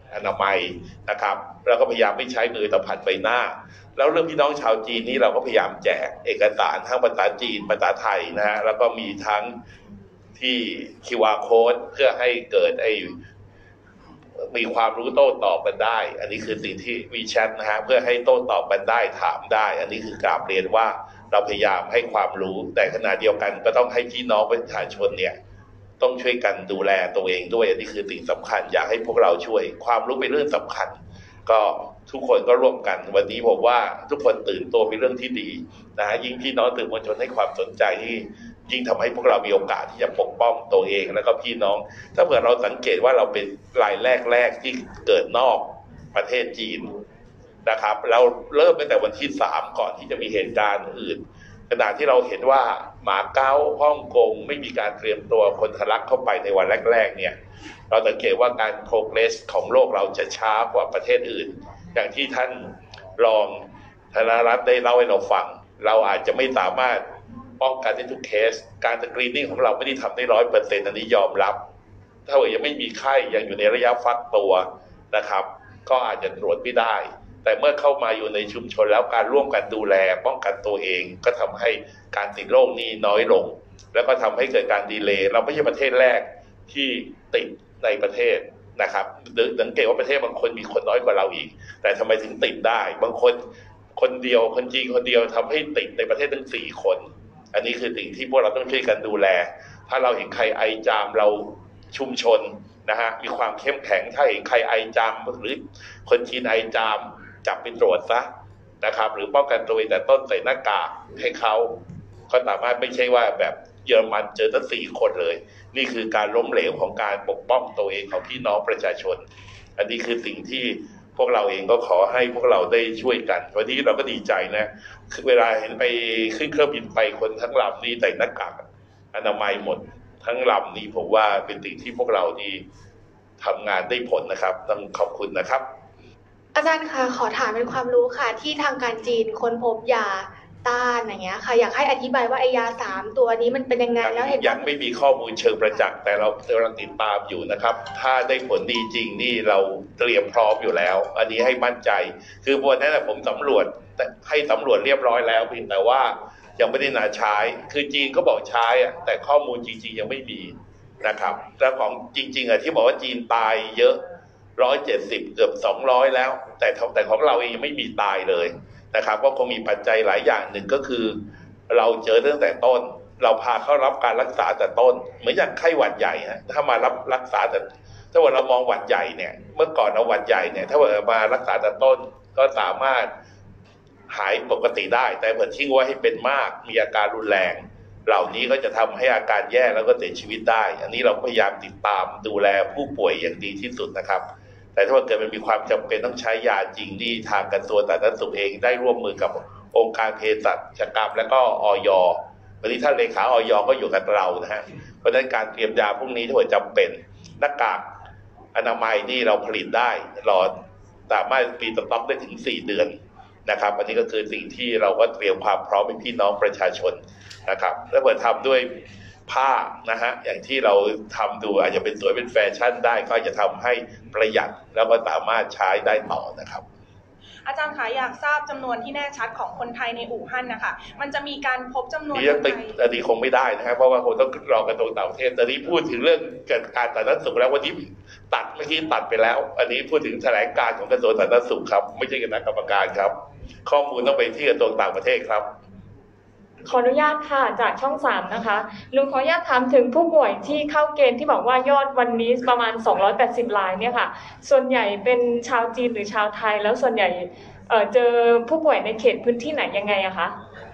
อนามัยนะครับแล้วก็พยายามไม่ใช้มือสัมผัสใบหน้าแล้วเรื่องพี่น้องชาวจีนนี่เราก็พยายามแจกเอกสารทั้งภาษาจีนภาษาไทยนะฮะแล้วก็มีทั้งที่ คิว อาร์ code เพื่อให้เกิดไอ้มีความรู้โต้ตอบกันได้อันนี้คือสิ่งที่ WeChat นะฮะเพื่อให้โต้ตอบกันได้ถามได้อันนี้คือกราบเรียนว่าเราพยายามให้ความรู้แต่ขณะเดียวกันก็ต้องให้พี่น้องประชาชนเนี่ยต้องช่วยกันดูแลตัวเองด้วยอันนี้คือสิ่งสำคัญอยากให้พวกเราช่วยความรู้เป็นเรื่องสำคัญก็ทุกคนก็ร่วมกันวันนี้ผมว่าทุกคนตื่นตัวเป็นเรื่องที่ดีนะฮะยิ่งพี่น้องสื่อมวลชนให้ความสนใจที่ยิ่งทำให้พวกเรามีโอกาสที่จะปกป้องตัวเองแล้วก็พี่น้องถ้าเกิดเราสังเกตว่าเราเป็นรายแรกๆที่เกิดนอกประเทศจีนนะครับเราเริ่มตั้งแต่วันที่สามก่อนที่จะมีเหตุการณ์อื่นขณะที่เราเห็นว่าหมาเก๊าฮ่องกงไม่มีการเตรียมตัวคนทะลักเข้าไปในวันแรกๆเนี่ยเราสังเกตว่าการ progress ของโลกเราจะช้ากว่าประเทศอื่นอย่างที่ท่านรองธนรัตน์ได้เล่าให้เราฟังเราอาจจะไม่สามารถป้องกันได้ทุกเคสการสกรีนนิ่งของเราไม่ได้ทำได้ร้อยเปอร์เซ็นต์อันนี้ยอมรับถ้าว่ายังไม่มีไข้ยังอยู่ในระยะฟักตัวนะครับก็อาจจะตรวจไม่ได้แต่เมื่อเข้ามาอยู่ในชุมชนแล้วการร่วมกันดูแลป้องกันตัวเองก็ทำให้การติดโรคนี้น้อยลงแล้วก็ทำให้เกิดการดีเลย์เราไม่ใช่ประเทศแรกที่ติดในประเทศนะครับสังเกตว่าประเทศบางคนมีคนน้อยกว่าเราอีกแต่ทำไมถึงติดได้บางคนคนเดียวคนจีนคนเดียวทำให้ติดในประเทศทั้งสี่คนอันนี้คือสิ่งที่พวกเราต้องช่วยกันดูแลถ้าเราเห็นใครไอจามเราชุมชนนะฮะมีความเข้มแข็งถ้าเห็นใครไอจามหรือคนจีนไอจามจับไปตรวจซะนะครับหรือป้องกันตัวเองแต่ต้นใส่หน้ากากให้เขาก็สามารถไม่ใช่ว่าแบบเยอรมันเจอทั้งสี่คนเลยนี่คือการล้มเหลวของการปกป้องตัวเองของพี่น้องประชาชนอันนี้คือสิ่งที่พวกเราเองก็ขอให้พวกเราได้ช่วยกันวันนี้เราก็ดีใจนะคือเวลาเห็นไปขึ้นเครื่องบินไปคนทั้งลำนี่ใส่หน้ากากอนามัยหมดทั้งลำนี้ผมว่าเป็นสิ่งที่พวกเรานี่ทำงานได้ผลนะครับต้องขอบคุณนะครับอาจารย์คะขอถามเป็นความรู้ค่ะที่ทางการจีนค้นพบยาต้านอย่างเงี้ยค่ะอยากให้อธิบายว่าไอยาสามตัวนี้มันเป็นยังไงแล้วเห็นยังไม่มีข้อมูลเชิงประจักษ์แต่เรากำลังติดตามอยู่นะครับถ้าได้ผลดีจริงนี่เราเตรียมพร้อมอยู่แล้วอันนี้ให้มั่นใจคือวันนั้นผมสำรวจให้สำรวจเรียบร้อยแล้วเพียงแต่ว่ายังไม่ได้นาใช้คือจีนก็บอกใช้อะแต่ข้อมูลจริงๆยังไม่มีนะครับแล้วของจริงๆอะที่บอกว่าจีนตายเยอะร้อยเจ็ดสิบเกือบสองร้อยแล้วแต่แต่ของเราเองยังไม่มีตายเลยนะครับก็คงมีปัจจัยหลายอย่างหนึ่งก็คือเราเจอตั้งแต่ต้นเราพาเข้ารับการรักษาแต่ต้นเหมือนอย่างไข้หวัดใหญ่ฮะถ้ามารับรักษาแต่ถ้าว่าเรามองหวัดใหญ่เนี่ยเมื่อก่อนเราหวัดใหญ่เนี่ยถ้าว่ามารักษาแต่ต้นก็สามารถหายปกติได้แต่เมื่อทิ้งไว้ให้เป็นมากมีอาการรุนแรงเหล่านี้ก็จะทำให้อาการแย่แล้วก็เสียชีวิตได้อันนี้เราพยายามติดตามดูแลผู้ป่วยอย่างดีที่สุดนะครับแต่ถ้าเกิดมันมีความจำเป็นต้องใช้ยาจริงนี่ทางกระทรวงสาธารณสุขเองได้ร่วมมือกับองค์การเภสัชกรรมและก็อย.วันนี้ท่านเลขาอย.ก็อยู่กับเรานะฮะเพราะฉะนั้นการเตรียมยาพวกนี้ถ้าเกิดจำเป็นหน้ากากอนามัยนี่เราผลิตได้รอสามารถปีสต็อกได้ถึงสี่เดือนนะครับอันนี้ก็คือสิ่งที่เราก็เตรียมความพร้อมให้พี่น้องประชาชนนะครับแล้วเปิดทำด้วยผ้านะฮะอย่างที่เราทำดูอาจจะเป็นสวยเป็นแฟชั่นได้ก็จะทำให้ประหยัดแล้วก็สามารถใช้ได้ต่อนะครับอาจารย์คะอยากทราบจำนวนที่แน่ชัดของคนไทยในอู่ฮั่นนะคะมันจะมีการพบจำนวนคนไทยอันนี้คงไม่ได้นะครับเพราะว่าคงต้องรอกระทรวงต่างประเทศตอนนี้พูดถึงเรื่องการสาธารณสุขแล้ววันนี้ตัดเมื่อกี้ตัดไปแล้วอันนี้พูดถึงแถลงการของกระทรวงสาธารณสุขครับไม่ใช่คณะกรรมการครับข้อมูลต้องไปที่กระทรวงต่างประเทศครับขออนุญาตค่ะจากช่องสามนะคะลุงขออนุญาตถามถึงผู้ป่วยที่เข้าเกณฑ์ที่บอกว่ายอดวันนี้ประมาณสองร้อยแปดสิบรายเนี่ยค่ะส่วนใหญ่เป็นชาวจีนหรือชาวไทยแล้วส่วนใหญ่เอ่อเจอผู้ป่วยในเขตพื้นที่ไหนยังไงอะคะ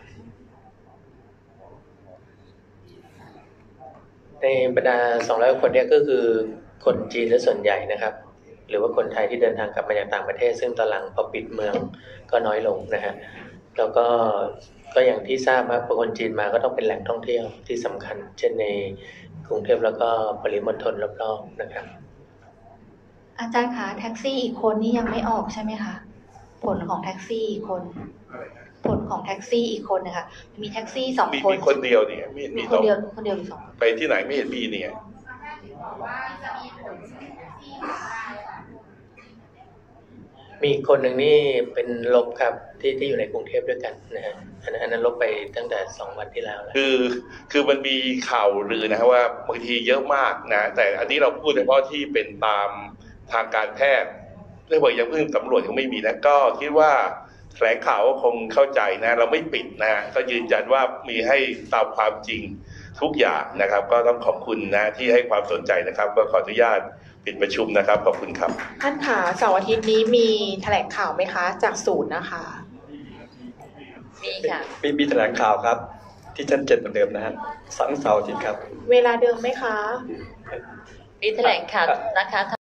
ในบรรดาสองร้อยคนเนี่ยก็คือคนจีนและส่วนใหญ่นะครับหรือว่าคนไทยที่เดินทางกลับมาจากต่างประเทศซึ่งตอนหลังพอปิดเมืองก็น้อยลงนะฮะแล้วก็ก็อย่างที่ทราบว่าพอคนจีนมาก็ต้องเป็นแหล่งท่องเที่ยวที่สำคัญเช่นในกรุงเทพแล้วก็ปริมณฑลรอบๆนะครับอาจารย์คะแท็กซี่อีกคนนี่ยังไม่ออกใช่ไหมคะผลของแท็กซี่อีกคนผลของแท็กซี่อีกคนนะคะมีแท็กซี่สองคนมีคนเดียวเนี่ยมีมีคนเดียวคนเดียวหรือสองไปที่ไหนไม่เห็นมีเนี่ยมีคนหนึ่งนี่เป็นลบครับที่ที่อยู่ในกรุงเทพด้วยกันนะฮะอันนั้นอันนั้นลบไปตั้งแต่สองวันที่แล้วแล้วคือคือมันมีข่าวลือนะครับว่าบางทีเยอะมากนะแต่อันนี้เราพูดเฉพาะที่เป็นตามทางการแพทย์เรื่องว่ายังเพิ่งสำรวจยังไม่มีนะก็คิดว่าแถลงข่าวก็คงเข้าใจนะเราไม่ปิดนะก็ยืนยันว่ามีให้ตามความจริงทุกอย่างนะครับก็ต้องขอบคุณนะที่ให้ความสนใจนะครับก็ขออนุญาตปิดประชุมนะครับขอบคุณครับท่านคะเสาร์อาทิตย์นี้มีแถลงข่าวไหมคะจากศูนย์นะคะมีค่ะมีมีแถลงข่าวครับ ที่ชั้นเจ็ดเหมือนเดิมนะฮะสังเสาร์อาทิตย์ครับเวลาเดิมไหมคะมีแถลงข่าวนะคะ